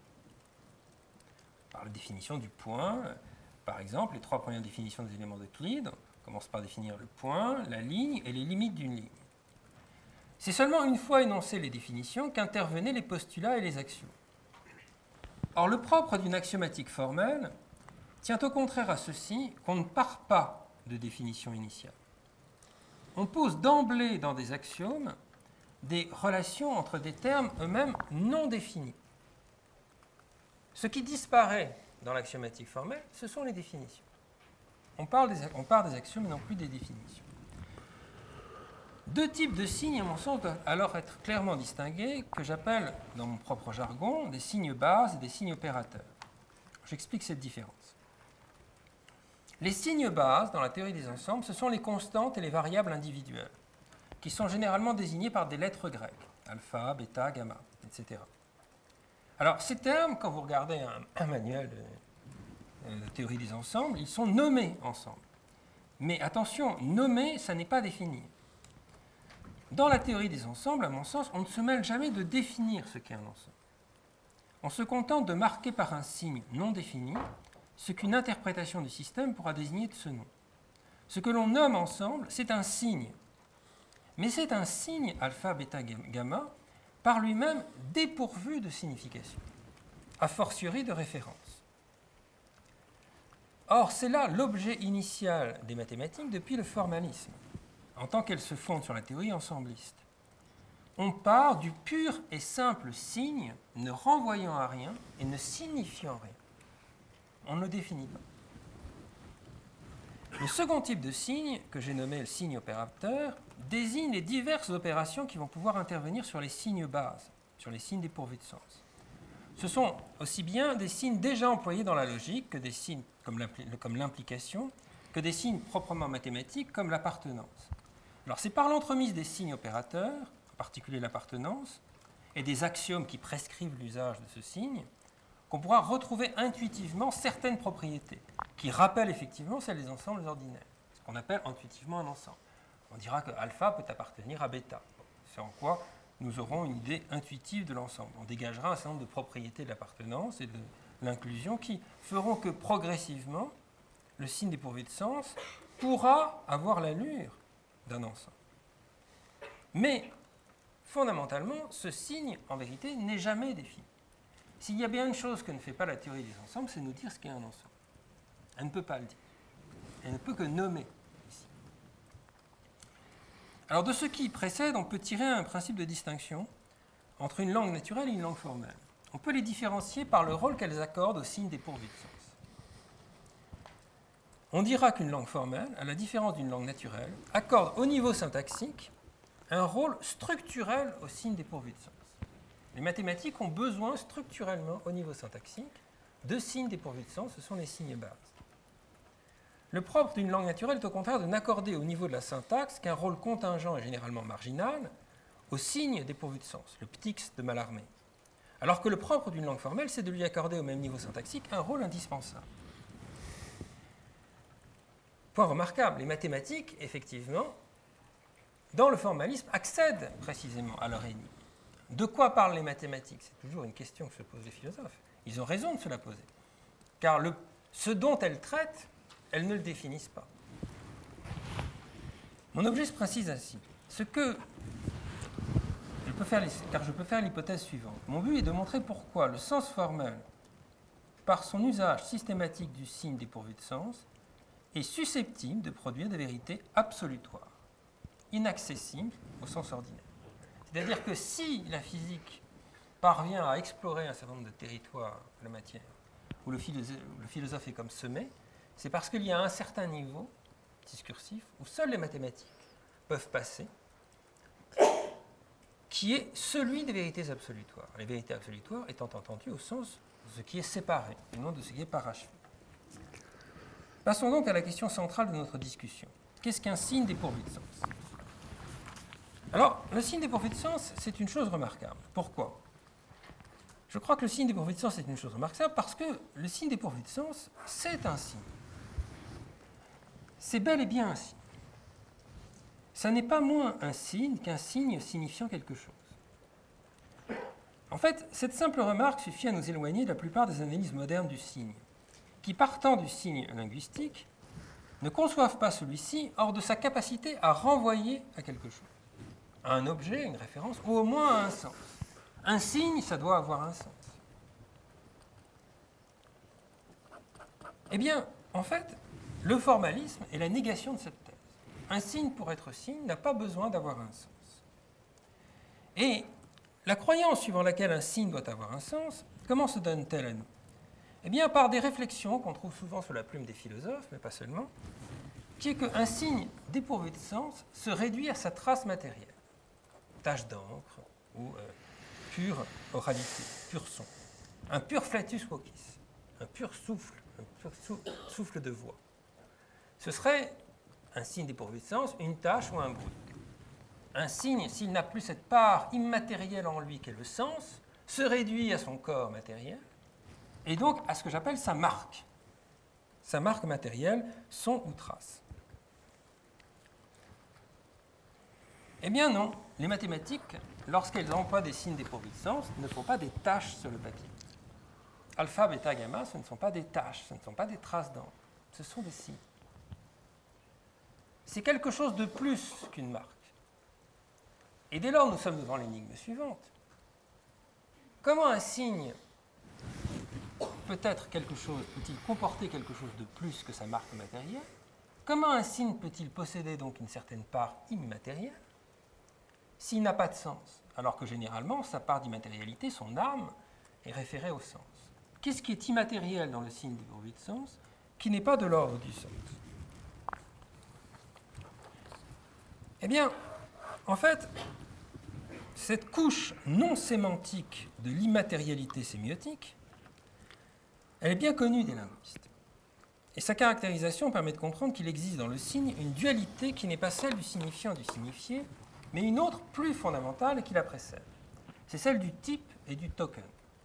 Par la définition du point, par exemple, les trois premières définitions des éléments d'Euclide, on commence par définir le point, la ligne et les limites d'une ligne. C'est seulement une fois énoncées les définitions qu'intervenaient les postulats et les axiomes. Or, le propre d'une axiomatique formelle tient au contraire à ceci qu'on ne part pas de définition initiale. On pose d'emblée dans des axiomes des relations entre des termes eux-mêmes non définis. Ce qui disparaît dans l'axiomatique formelle, ce sont les définitions. On, parle des, on part des axiomes et non plus des définitions. Deux types de signes, à mon sens, doivent alors être clairement distingués, que j'appelle, dans mon propre jargon, des signes bases et des signes opérateurs. J'explique cette différence. Les signes bases, dans la théorie des ensembles, ce sont les constantes et les variables individuelles, qui sont généralement désignées par des lettres grecques, alpha, bêta, gamma, et cetera. Alors, ces termes, quand vous regardez un, un manuel de, de théorie des ensembles, ils sont nommés ensemble. Mais attention, nommer, ça n'est pas définir. Dans la théorie des ensembles, à mon sens, on ne se mêle jamais de définir ce qu'est un ensemble. On se contente de marquer par un signe non défini ce qu'une interprétation du système pourra désigner de ce nom. Ce que l'on nomme ensemble, c'est un signe. Mais c'est un signe alpha, bêta, gamma, par lui-même dépourvu de signification, a fortiori de référence. Or, c'est là l'objet initial des mathématiques depuis le formalisme, en tant qu'elles se fondent sur la théorie ensembliste. On part du pur et simple signe ne renvoyant à rien et ne signifiant rien. On ne le définit pas. Le second type de signe, que j'ai nommé le signe opérateur, désigne les diverses opérations qui vont pouvoir intervenir sur les signes bases, sur les signes dépourvus de sens. Ce sont aussi bien des signes déjà employés dans la logique que des signes comme l'implication, que des signes proprement mathématiques comme l'appartenance. Alors c'est par l'entremise des signes opérateurs, en particulier l'appartenance, et des axiomes qui prescrivent l'usage de ce signe, qu'on pourra retrouver intuitivement certaines propriétés qui rappellent effectivement celles des ensembles ordinaires, ce qu'on appelle intuitivement un ensemble. On dira que alpha peut appartenir à bêta. C'est en quoi nous aurons une idée intuitive de l'ensemble. On dégagera un certain nombre de propriétés de l'appartenance et de l'inclusion qui feront que progressivement, le signe dépourvu de sens pourra avoir l'allure d'un ensemble. Mais, fondamentalement, ce signe, en vérité, n'est jamais défini. S'il y a bien une chose que ne fait pas la théorie des ensembles, c'est nous dire ce qu'est un ensemble. Elle ne peut pas le dire. Elle ne peut que nommer ici. Alors, de ce qui précède, on peut tirer un principe de distinction entre une langue naturelle et une langue formelle. On peut les différencier par le rôle qu'elles accordent aux signes dépourvus de sens. On dira qu'une langue formelle, à la différence d'une langue naturelle, accorde au niveau syntaxique un rôle structurel aux signes dépourvus de sens. Les mathématiques ont besoin structurellement, au niveau syntaxique, de signes dépourvus de sens, ce sont les signes bases. Le propre d'une langue naturelle est au contraire de n'accorder au niveau de la syntaxe qu'un rôle contingent et généralement marginal aux signes dépourvus de sens, le ptyx de Mallarmé. Alors que le propre d'une langue formelle, c'est de lui accorder au même niveau syntaxique un rôle indispensable. Point remarquable, les mathématiques, effectivement, dans le formalisme, accèdent précisément à leur énigme. De quoi parlent les mathématiques? C'est toujours une question que se posent les philosophes. Ils ont raison de se la poser. Car le, ce dont elles traitent, elles ne le définissent pas. Mon objet se précise ainsi. Ce que je peux faire, car je peux faire l'hypothèse suivante. Mon but est de montrer pourquoi le sens formel, par son usage systématique du signe dépourvu de sens, est susceptible de produire des vérités absolutoires, inaccessibles au sens ordinaire. C'est-à-dire que si la physique parvient à explorer un certain nombre de territoires de la matière, où le philosophe, le philosophe est comme semé, c'est parce qu'il y a un certain niveau discursif où seules les mathématiques peuvent passer, qui est celui des vérités absolutoires. Les vérités absolutoires étant entendues au sens de ce qui est séparé, et non de ce qui est parachevé. Passons donc à la question centrale de notre discussion. Qu'est-ce qu'un signe dépourvu de sens? Alors, le signe dépourvu de sens, c'est une chose remarquable. Pourquoi? Je crois que le signe dépourvu de sens est une chose remarquable parce que le signe dépourvu de sens, c'est un signe. c'est bel et bien un signe. Ça n'est pas moins un signe qu'un signe signifiant quelque chose. En fait, cette simple remarque suffit à nous éloigner de la plupart des analyses modernes du signe, qui, partant du signe linguistique, ne conçoivent pas celui-ci hors de sa capacité à renvoyer à quelque chose, à un objet, une référence, ou au moins à un sens. Un signe, ça doit avoir un sens. Eh bien, en fait, le formalisme est la négation de cette thèse. Un signe, pour être signe, n'a pas besoin d'avoir un sens. Et la croyance suivant laquelle un signe doit avoir un sens, comment se donne-t-elle à nous? Eh bien, par des réflexions qu'on trouve souvent sous la plume des philosophes, mais pas seulement, qui est qu'un signe dépourvu de sens se réduit à sa trace matérielle, tache d'encre ou euh, pure oralité, pur son, un pur flatus vocis, un pur souffle, un pur sou- souffle de voix. Ce serait un signe dépourvu de sens, une tache ou un bruit. Un signe, s'il n'a plus cette part immatérielle en lui qu'est le sens, se réduit à son corps matériel et donc à ce que j'appelle sa marque. Sa marque matérielle, son ou trace. Eh bien non, les mathématiques, lorsqu'elles emploient des signes dépourvus de sens, ne font pas des taches sur le papier. Alpha, bêta, gamma, ce ne sont pas des taches, ce ne sont pas des traces d'encre, ce sont des signes. C'est quelque chose de plus qu'une marque. Et dès lors, nous sommes devant l'énigme suivante. Comment un signe peut être quelque chose, peut-il comporter quelque chose de plus que sa marque matérielle? Comment un signe peut-il posséder donc une certaine part immatérielle s'il n'a pas de sens, alors que généralement, sa part d'immatérialité, son âme, est référée au sens? Qu'est-ce qui est immatériel dans le signe dépourvu de sens, qui n'est pas de l'ordre du sens? Eh bien, en fait, cette couche non sémantique de l'immatérialité sémiotique, elle est bien connue des linguistes. Et sa caractérisation permet de comprendre qu'il existe dans le signe une dualité qui n'est pas celle du signifiant et du signifié, mais une autre plus fondamentale qui la précède. C'est celle du type et du token.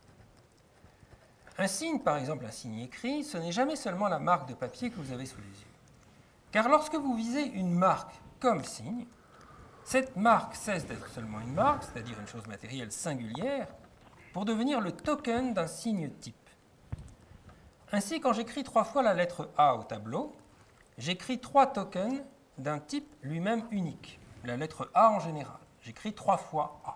Un signe, par exemple un signe écrit, ce n'est jamais seulement la marque de papier que vous avez sous les yeux. Car lorsque vous visez une marque comme signe, cette marque cesse d'être seulement une marque, c'est-à-dire une chose matérielle singulière, pour devenir le token d'un signe type. Ainsi, quand j'écris trois fois la lettre A au tableau, j'écris trois tokens d'un type lui-même unique, la lettre A en général. J'écris trois fois A.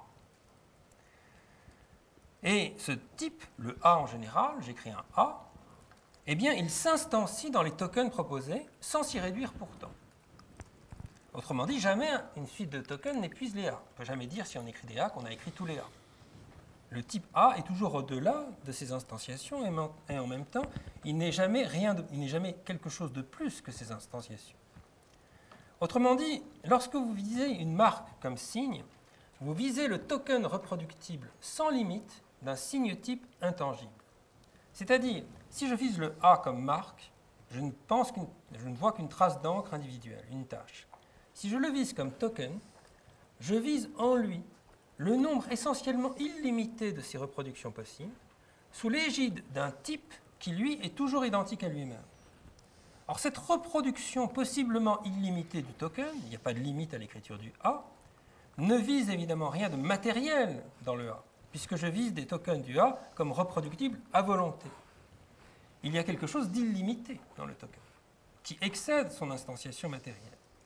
Et ce type, le A en général, j'écris un A, eh bien, il s'instancie dans les tokens proposés sans s'y réduire pourtant. Autrement dit, jamais une suite de tokens n'épuise les A. On ne peut jamais dire, si on écrit des A, qu'on a écrit tous les A. Le type A est toujours au-delà de ces instantiations et en même temps, il n'est jamais, rien de, il n'est jamais quelque chose de plus que ces instantiations. Autrement dit, lorsque vous visez une marque comme signe, vous visez le token reproductible sans limite d'un signe type intangible. C'est-à-dire, si je vise le A comme marque, je ne, pense qu'une, je ne vois qu'une trace d'encre individuelle, une tache. Si je le vise comme token, je vise en lui le nombre essentiellement illimité de ces reproductions possibles, sous l'égide d'un type qui, lui, est toujours identique à lui-même. Or, cette reproduction possiblement illimitée du token, il n'y a pas de limite à l'écriture du A, ne vise évidemment rien de matériel dans le A, puisque je vise des tokens du A comme reproductibles à volonté. Il y a quelque chose d'illimité dans le token, qui excède son instantiation matérielle.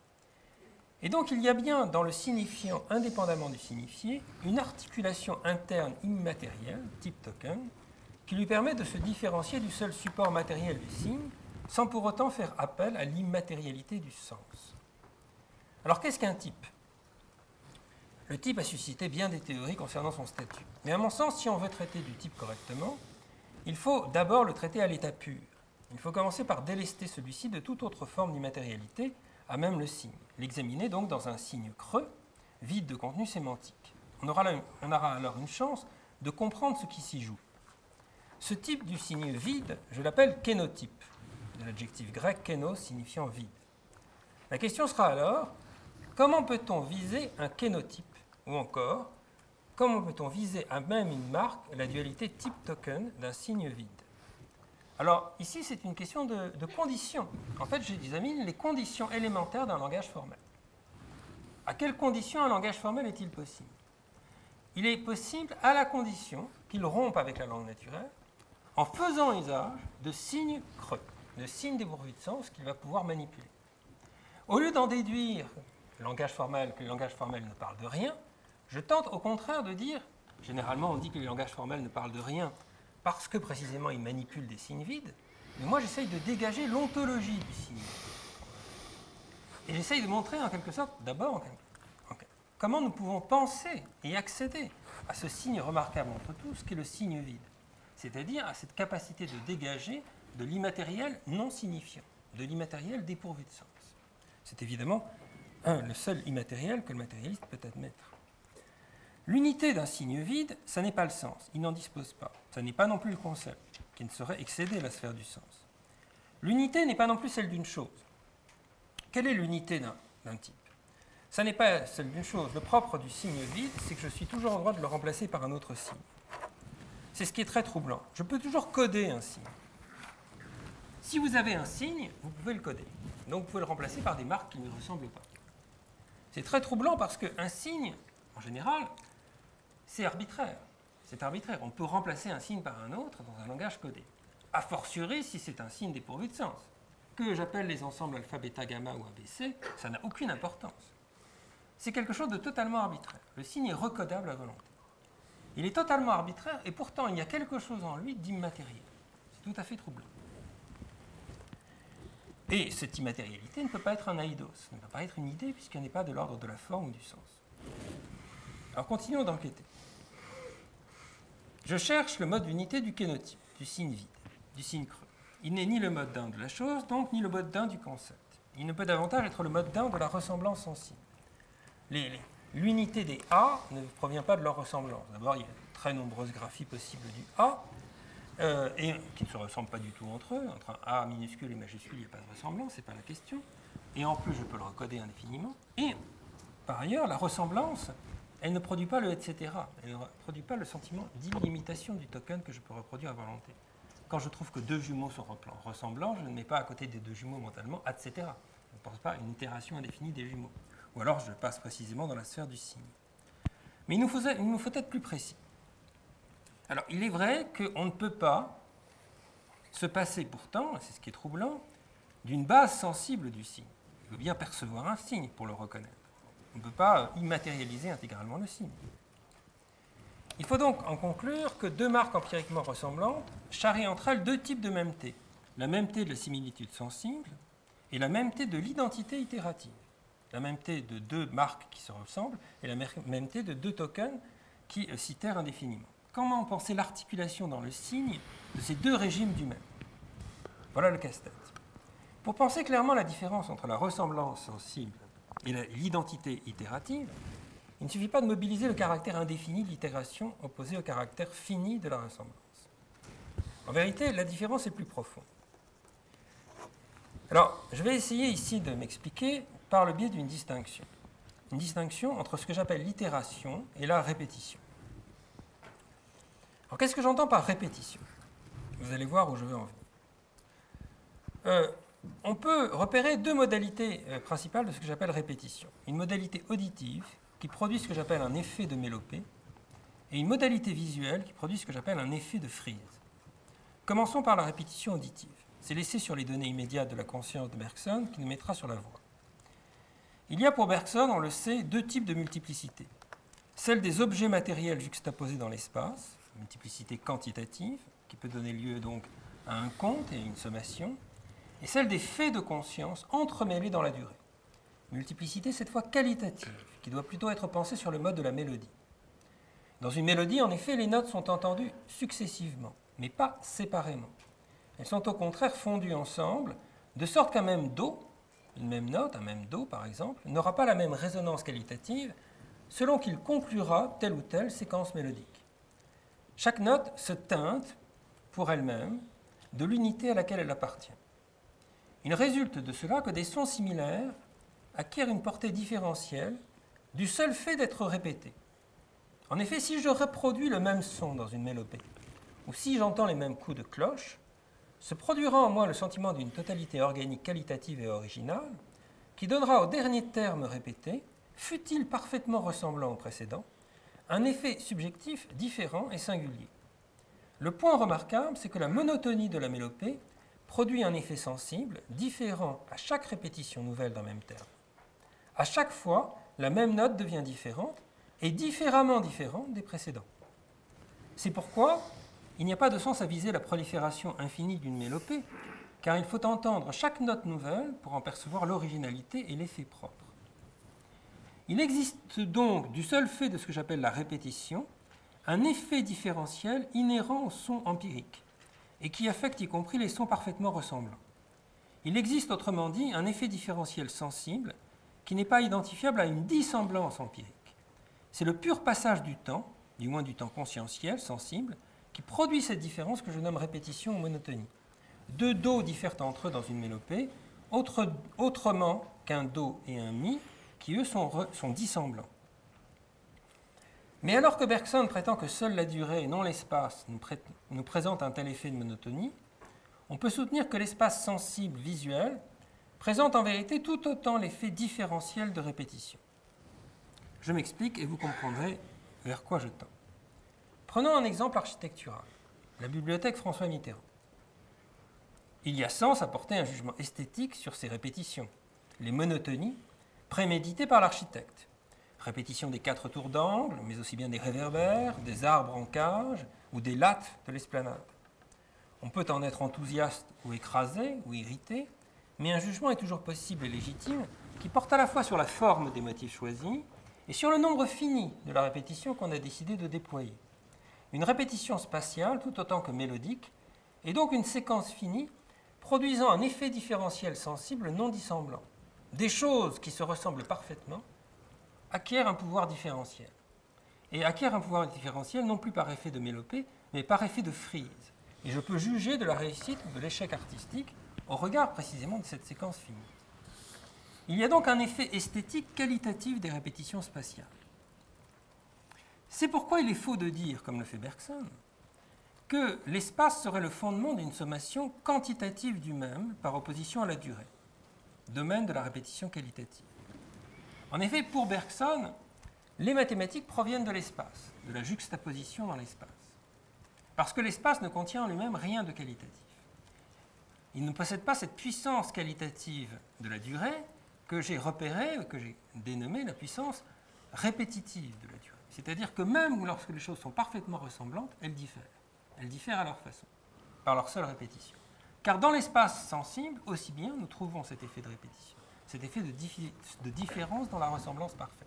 Et donc, il y a bien dans le signifiant, indépendamment du signifié, une articulation interne immatérielle, type token, qui lui permet de se différencier du seul support matériel du signe, sans pour autant faire appel à l'immatérialité du sens. Alors, qu'est-ce qu'un type? Le type a suscité bien des théories concernant son statut. Mais à mon sens, si on veut traiter du type correctement, il faut d'abord le traiter à l'état pur. Il faut commencer par délester celui-ci de toute autre forme d'immatérialité, à même le signe. L'examiner donc dans un signe creux, vide de contenu sémantique. On aura, là, on aura alors une chance de comprendre ce qui s'y joue. Ce type du signe vide, je l'appelle kénotype, de l'adjectif grec kénos signifiant vide. La question sera alors, comment peut-on viser un kénotype? Ou encore, comment peut-on viser à même une marque la dualité type-token d'un signe vide? Alors, ici, c'est une question de, de conditions. En fait, j'examine les conditions élémentaires d'un langage formel. À quelles conditions un langage formel est-il possible? Il est possible à la condition qu'il rompe avec la langue naturelle en faisant usage de signes creux, de signes dépourvus de sens qu'il va pouvoir manipuler. Au lieu d'en déduire le langage formel, que le langage formel ne parle de rien, je tente au contraire de dire, généralement on dit que les langages formels ne parlent de rien parce que précisément ils manipulent des signes vides, mais moi j'essaye de dégager l'ontologie du signe. Et j'essaye de montrer en quelque sorte, d'abord, comment nous pouvons penser et accéder à ce signe remarquable entre tous qu'est le signe vide, c'est-à-dire à cette capacité de dégager de l'immatériel non signifiant, de l'immatériel dépourvu de sens. C'est évidemment un, le seul immatériel que le matérialiste peut admettre. L'unité d'un signe vide, ça n'est pas le sens, il n'en dispose pas. Ça n'est pas non plus le concept, qui ne saurait excéder la sphère du sens. L'unité n'est pas non plus celle d'une chose. Quelle est l'unité d'un, d'un type? Ça n'est pas celle d'une chose. Le propre du signe vide, c'est que je suis toujours en droit de le remplacer par un autre signe. C'est ce qui est très troublant. Je peux toujours coder un signe. Si vous avez un signe, vous pouvez le coder. Donc vous pouvez le remplacer par des marques qui ne ressemblent pas. C'est très troublant parce qu'un signe, en général, c'est arbitraire. C'est arbitraire. On peut remplacer un signe par un autre dans un langage codé. A fortiori si c'est un signe dépourvu de sens. Que j'appelle les ensembles alpha, bêta, gamma ou A B C, ça n'a aucune importance. C'est quelque chose de totalement arbitraire. Le signe est recodable à volonté. Il est totalement arbitraire et pourtant il y a quelque chose en lui d'immatériel. C'est tout à fait troublant. Et cette immatérialité ne peut pas être un eidos, ne peut pas être une idée puisqu'elle n'est pas de l'ordre de la forme ou du sens. Alors continuons d'enquêter. Je cherche le mode d'unité du kénotype, du signe vide, du signe creux. Il n'est ni le mode d'un de la chose, donc ni le mode d'un du concept. Il ne peut davantage être le mode d'un de la ressemblance sensible. Les, les, l'unité des A ne provient pas de leur ressemblance. D'abord, il y a de très nombreuses graphies possibles du A, euh, et qui ne se ressemblent pas du tout entre eux. Entre un A minuscule et majuscule, il n'y a pas de ressemblance, ce n'est pas la question. Et en plus, je peux le recoder indéfiniment. Et par ailleurs, la ressemblance, elle ne produit pas le et cetera. Elle ne produit pas le sentiment d'illimitation du token que je peux reproduire à volonté. Quand je trouve que deux jumeaux sont ressemblants, je ne mets pas à côté des deux jumeaux mentalement, et cetera. Je ne pense pas à une itération indéfinie des jumeaux. Ou alors je passe précisément dans la sphère du signe. Mais il nous faut, il nous faut être plus précis. Alors, il est vrai qu'on ne peut pas se passer pourtant, et c'est ce qui est troublant, d'une base sensible du signe. Il faut bien percevoir un signe pour le reconnaître. On ne peut pas immatérialiser intégralement le signe. Il faut donc en conclure que deux marques empiriquement ressemblantes charrient entre elles deux types de mêmeté. La mêmeté de la similitude sensible et la mêmeté de l'identité itérative. La mêmeté de deux marques qui se ressemblent et la mêmeté de deux tokens qui euh, s'itèrent indéfiniment. Comment penser l'articulation dans le signe de ces deux régimes du même? Voilà le casse-tête. Pour penser clairement la différence entre la ressemblance sensible et la, l'identité itérative, il ne suffit pas de mobiliser le caractère indéfini de l'itération opposé au caractère fini de la ressemblance. En vérité, la différence est plus profonde. Alors, je vais essayer ici de m'expliquer par le biais d'une distinction. Une distinction entre ce que j'appelle l'itération et la répétition. Alors, qu'est-ce que j'entends par répétition? Vous allez voir où je veux en venir. Euh, on peut repérer deux modalités euh, principales de ce que j'appelle répétition. Une modalité auditive, qui produit ce que j'appelle un effet de mélopée, et une modalité visuelle qui produit ce que j'appelle un effet de frise. Commençons par la répétition auditive. C'est l'essai sur les données immédiates de la conscience de Bergson qui nous mettra sur la voie. Il y a pour Bergson, on le sait, deux types de multiplicité. Celle des objets matériels juxtaposés dans l'espace, multiplicité quantitative, qui peut donner lieu donc à un compte et à une sommation, et celle des faits de conscience entremêlés dans la durée. Multiplicité cette fois qualitative, qui doit plutôt être pensée sur le mode de la mélodie. Dans une mélodie, en effet, les notes sont entendues successivement, mais pas séparément. Elles sont au contraire fondues ensemble, de sorte qu'un même Do, une même note, un même Do par exemple, n'aura pas la même résonance qualitative selon qu'il conclura telle ou telle séquence mélodique. Chaque note se teinte, pour elle-même, de l'unité à laquelle elle appartient. Il résulte de cela que des sons similaires acquièrent une portée différentielle du seul fait d'être répétés. En effet, si je reproduis le même son dans une mélopée, ou si j'entends les mêmes coups de cloche, se produira en moi le sentiment d'une totalité organique qualitative et originale qui donnera au dernier terme répété, fût-il parfaitement ressemblant au précédent, un effet subjectif différent et singulier. Le point remarquable, c'est que la monotonie de la mélopée produit un effet sensible différent à chaque répétition nouvelle d'un même terme. À chaque fois, la même note devient différente et différemment différente des précédents. C'est pourquoi il n'y a pas de sens à viser la prolifération infinie d'une mélopée, car il faut entendre chaque note nouvelle pour en percevoir l'originalité et l'effet propre. Il existe donc, du seul fait de ce que j'appelle la répétition, un effet différentiel inhérent au son empirique, et qui affecte y compris les sons parfaitement ressemblants. Il existe, autrement dit, un effet différentiel sensible qui n'est pas identifiable à une dissemblance empirique. C'est le pur passage du temps, du moins du temps conscientiel, sensible, qui produit cette différence que je nomme répétition ou monotonie. Deux do diffèrent entre eux dans une mélopée, autre, autrement qu'un do et un mi, qui eux sont, re, sont dissemblants. Mais alors que Bergson prétend que seule la durée et non l'espace nous, pré nous présente un tel effet de monotonie, on peut soutenir que l'espace sensible visuel présente en vérité tout autant l'effet différentiel de répétition. Je m'explique et vous comprendrez vers quoi je tends. Prenons un exemple architectural, la bibliothèque François Mitterrand. Il y a sens à porter un jugement esthétique sur ces répétitions, les monotonies préméditées par l'architecte. Répétition des quatre tours d'angle, mais aussi bien des réverbères, des arbres en cage ou des lattes de l'esplanade. On peut en être enthousiaste ou écrasé ou irrité, mais un jugement est toujours possible et légitime qui porte à la fois sur la forme des motifs choisis et sur le nombre fini de la répétition qu'on a décidé de déployer. Une répétition spatiale, tout autant que mélodique, est donc une séquence finie produisant un effet différentiel sensible non dissemblant. Des choses qui se ressemblent parfaitement acquièrent un pouvoir différentiel. Et acquièrent un pouvoir différentiel non plus par effet de mélopée, mais par effet de frise. Et je peux juger de la réussite ou de l'échec artistique au regard précisément de cette séquence finie. Il y a donc un effet esthétique qualitatif des répétitions spatiales. C'est pourquoi il est faux de dire, comme le fait Bergson, que l'espace serait le fondement d'une sommation quantitative du même par opposition à la durée, domaine de la répétition qualitative. En effet, pour Bergson, les mathématiques proviennent de l'espace, de la juxtaposition dans l'espace, parce que l'espace ne contient en lui-même rien de qualitatif. Il ne possède pas cette puissance qualitative de la durée que j'ai repérée, que j'ai dénommée la puissance répétitive de la durée. C'est-à-dire que même lorsque les choses sont parfaitement ressemblantes, elles diffèrent. Elles diffèrent à leur façon, par leur seule répétition. Car dans l'espace sensible, aussi bien, nous trouvons cet effet de répétition, cet effet de, diffi- de différence dans la ressemblance parfaite.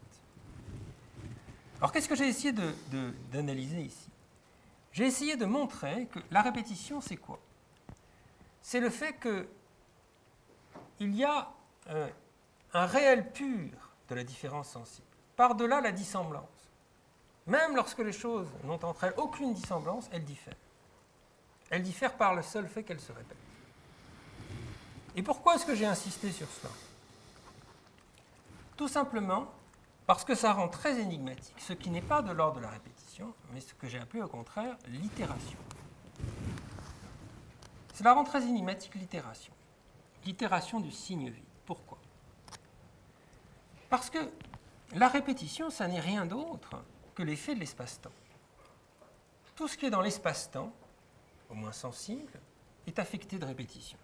Alors, qu'est-ce que j'ai essayé de, de, d'analyser ici? J'ai essayé de montrer que la répétition, c'est quoi? C'est le fait qu'il y a euh, un réel pur de la différence sensible, par-delà la dissemblance. Même lorsque les choses n'ont entre elles aucune dissemblance, elles diffèrent. Elles diffèrent par le seul fait qu'elles se répètent. Et pourquoi est-ce que j'ai insisté sur cela? Tout simplement parce que ça rend très énigmatique ce qui n'est pas de l'ordre de la répétition, mais ce que j'ai appelé au contraire l'itération. Cela rend très énigmatique l'itération. L'itération du signe vide. Pourquoi? Parce que la répétition, ça n'est rien d'autre que l'effet de l'espace-temps. Tout ce qui est dans l'espace-temps, au moins sensible, est affecté de répétition.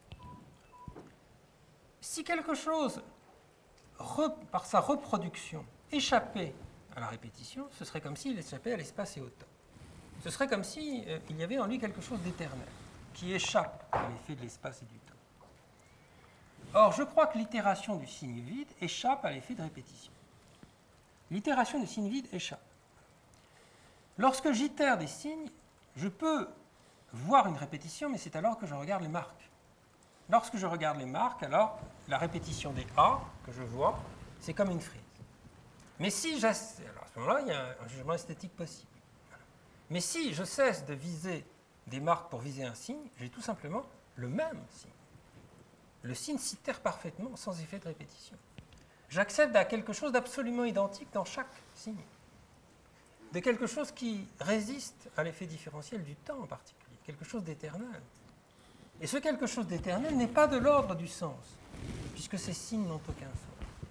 Si quelque chose, par sa reproduction, échappait à la répétition, ce serait comme s'il échappait à l'espace et au temps. Ce serait comme s'il euh, y avait en lui quelque chose d'éternel, qui échappe à l'effet de l'espace et du temps. Or, je crois que l'itération du signe vide échappe à l'effet de répétition. L'itération du signe vide échappe. Lorsque j'itère des signes, je peux voir une répétition, mais c'est alors que je regarde les marques. Lorsque je regarde les marques, alors la répétition des A que je vois, c'est comme une frise. Mais si j'ass... alors à ce moment-là, il y a un jugement esthétique possible. Mais si je cesse de viser des marques pour viser un signe, j'ai tout simplement le même signe. Le signe s'itère parfaitement sans effet de répétition. J'accède à quelque chose d'absolument identique dans chaque signe. De quelque chose qui résiste à l'effet différentiel du temps en particulier, quelque chose d'éternel. Et ce quelque chose d'éternel n'est pas de l'ordre du sens, puisque ces signes n'ont aucun sens.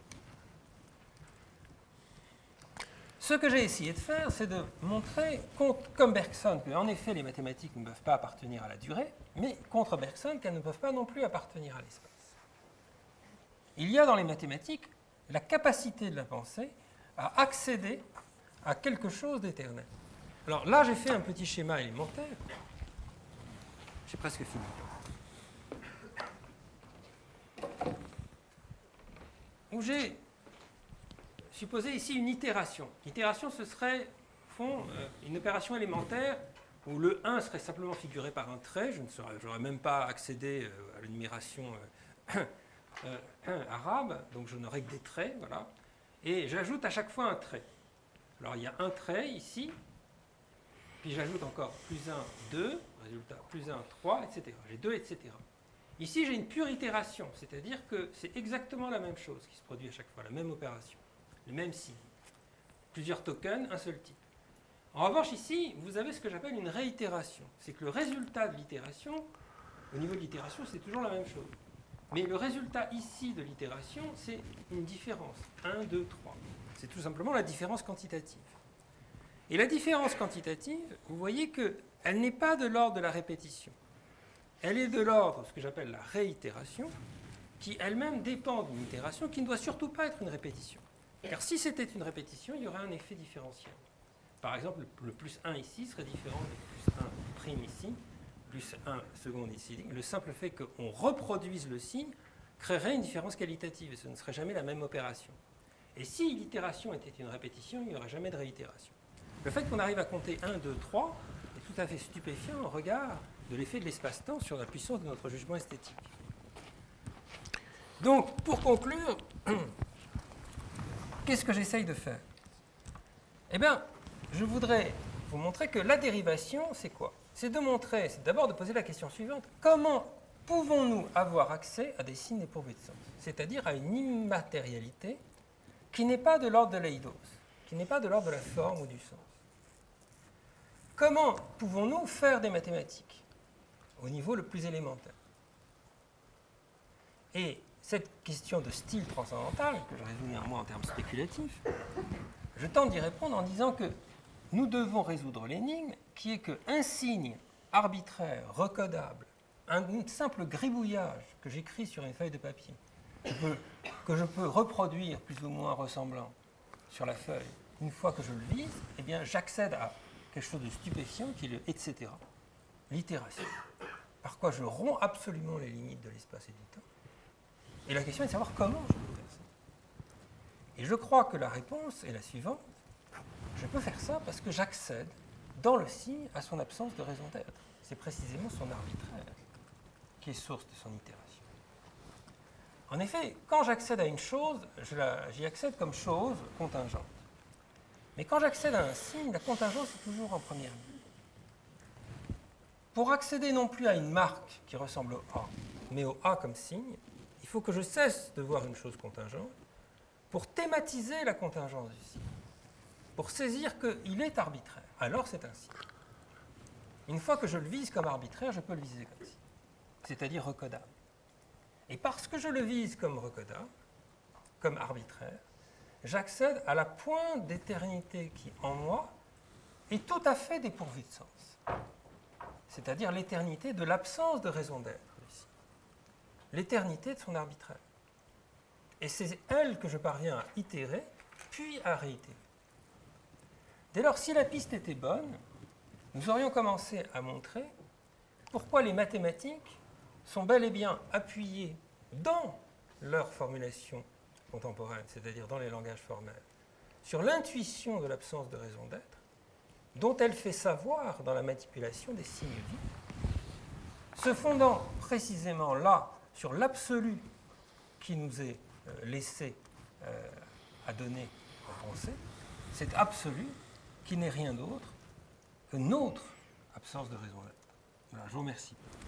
Ce que j'ai essayé de faire, c'est de montrer, comme Bergson, qu'en effet les mathématiques ne peuvent pas appartenir à la durée, mais contre Bergson qu'elles ne peuvent pas non plus appartenir à l'espace. Il y a dans les mathématiques la capacité de la pensée à accéder à quelque chose d'éternel. Alors là, j'ai fait un petit schéma élémentaire. J'ai presque fini. Où j'ai supposé ici une itération. L'itération, ce serait, au fond, euh, une opération élémentaire où le un serait simplement figuré par un trait. Je n'aurais même pas accédé euh, à la numération euh, euh, arabe, donc je n'aurais que des traits, voilà. Et j'ajoute à chaque fois un trait. Alors il y a un trait ici, puis j'ajoute encore plus un, deux, résultat, plus un, trois, et cetera. J'ai deux, et cetera. Ici, j'ai une pure itération, c'est-à-dire que c'est exactement la même chose qui se produit à chaque fois, la même opération, le même signe. Plusieurs tokens, un seul type. En revanche, ici, vous avez ce que j'appelle une réitération. C'est que le résultat de l'itération, au niveau de l'itération, c'est toujours la même chose. Mais le résultat ici de l'itération, c'est une différence. un, deux, trois. C'est tout simplement la différence quantitative. Et la différence quantitative, vous voyez qu'elle n'est pas de l'ordre de la répétition. Elle est de l'ordre, ce que j'appelle la réitération, qui elle-même dépend d'une itération qui ne doit surtout pas être une répétition. Car si c'était une répétition, il y aurait un effet différentiel. Par exemple, le plus un ici serait différent de plus un prime ici, plus un seconde ici. Le simple fait qu'on reproduise le signe créerait une différence qualitative et ce ne serait jamais la même opération. Et si l'itération était une répétition, il n'y aurait jamais de réitération. Le fait qu'on arrive à compter un, deux, trois est tout à fait stupéfiant au regard de l'effet de l'espace-temps sur la puissance de notre jugement esthétique. Donc, pour conclure, qu'est-ce que j'essaye de faire? Eh bien, je voudrais vous montrer que la dérivation, c'est quoi? C'est de montrer, c'est d'abord de poser la question suivante, comment pouvons-nous avoir accès à des signes dépourvus de sens? C'est-à-dire à une immatérialité qui n'est pas de l'ordre de l'eidos, qui n'est pas de l'ordre de la forme ou du sens. Comment pouvons-nous faire des mathématiques au niveau le plus élémentaire? Et cette question de style transcendantal, que je résous néanmoins en termes spéculatifs, je tente d'y répondre en disant que nous devons résoudre l'énigme qui est qu'un signe arbitraire, recodable, un simple gribouillage que j'écris sur une feuille de papier, que, peut, que je peux reproduire plus ou moins ressemblant sur la feuille, une fois que je le vise, eh bien j'accède à quelque chose de stupéfiant qui est le et cetera, l'itération. Par quoi je romps absolument les limites de l'espace et du temps. Et la question est de savoir comment je peux faire ça. Et je crois que la réponse est la suivante. Je peux faire ça parce que j'accède dans le signe à son absence de raison d'être. C'est précisément son arbitraire qui est source de son itération. En effet, quand j'accède à une chose, j'y accède comme chose contingente. Mais quand j'accède à un signe, la contingence est toujours en première ligne. Pour accéder non plus à une marque qui ressemble au A, mais au A comme signe, il faut que je cesse de voir une chose contingente pour thématiser la contingence du signe, pour saisir qu'il est arbitraire. Alors c'est un signe. Une fois que je le vise comme arbitraire, je peux le viser comme signe, c'est-à-dire recodable. Et parce que je le vise comme recodable, comme arbitraire, j'accède à la pointe d'éternité qui, en moi, est tout à fait dépourvue de sens. C'est-à-dire l'éternité de l'absence de raison d'être ici. L'éternité de son arbitraire. Et c'est elle que je parviens à itérer, puis à réitérer. Dès lors, si la piste était bonne, nous aurions commencé à montrer pourquoi les mathématiques sont bel et bien appuyées dans leur formulation contemporaine, c'est-à-dire dans les langages formels, sur l'intuition de l'absence de raison d'être, dont elle fait savoir dans la manipulation des signes vifs, se fondant précisément là sur l'absolu qui nous est euh, laissé euh, à donner en pensée, cet absolu qui n'est rien d'autre que notre absence de raison d'être. Voilà, je vous remercie.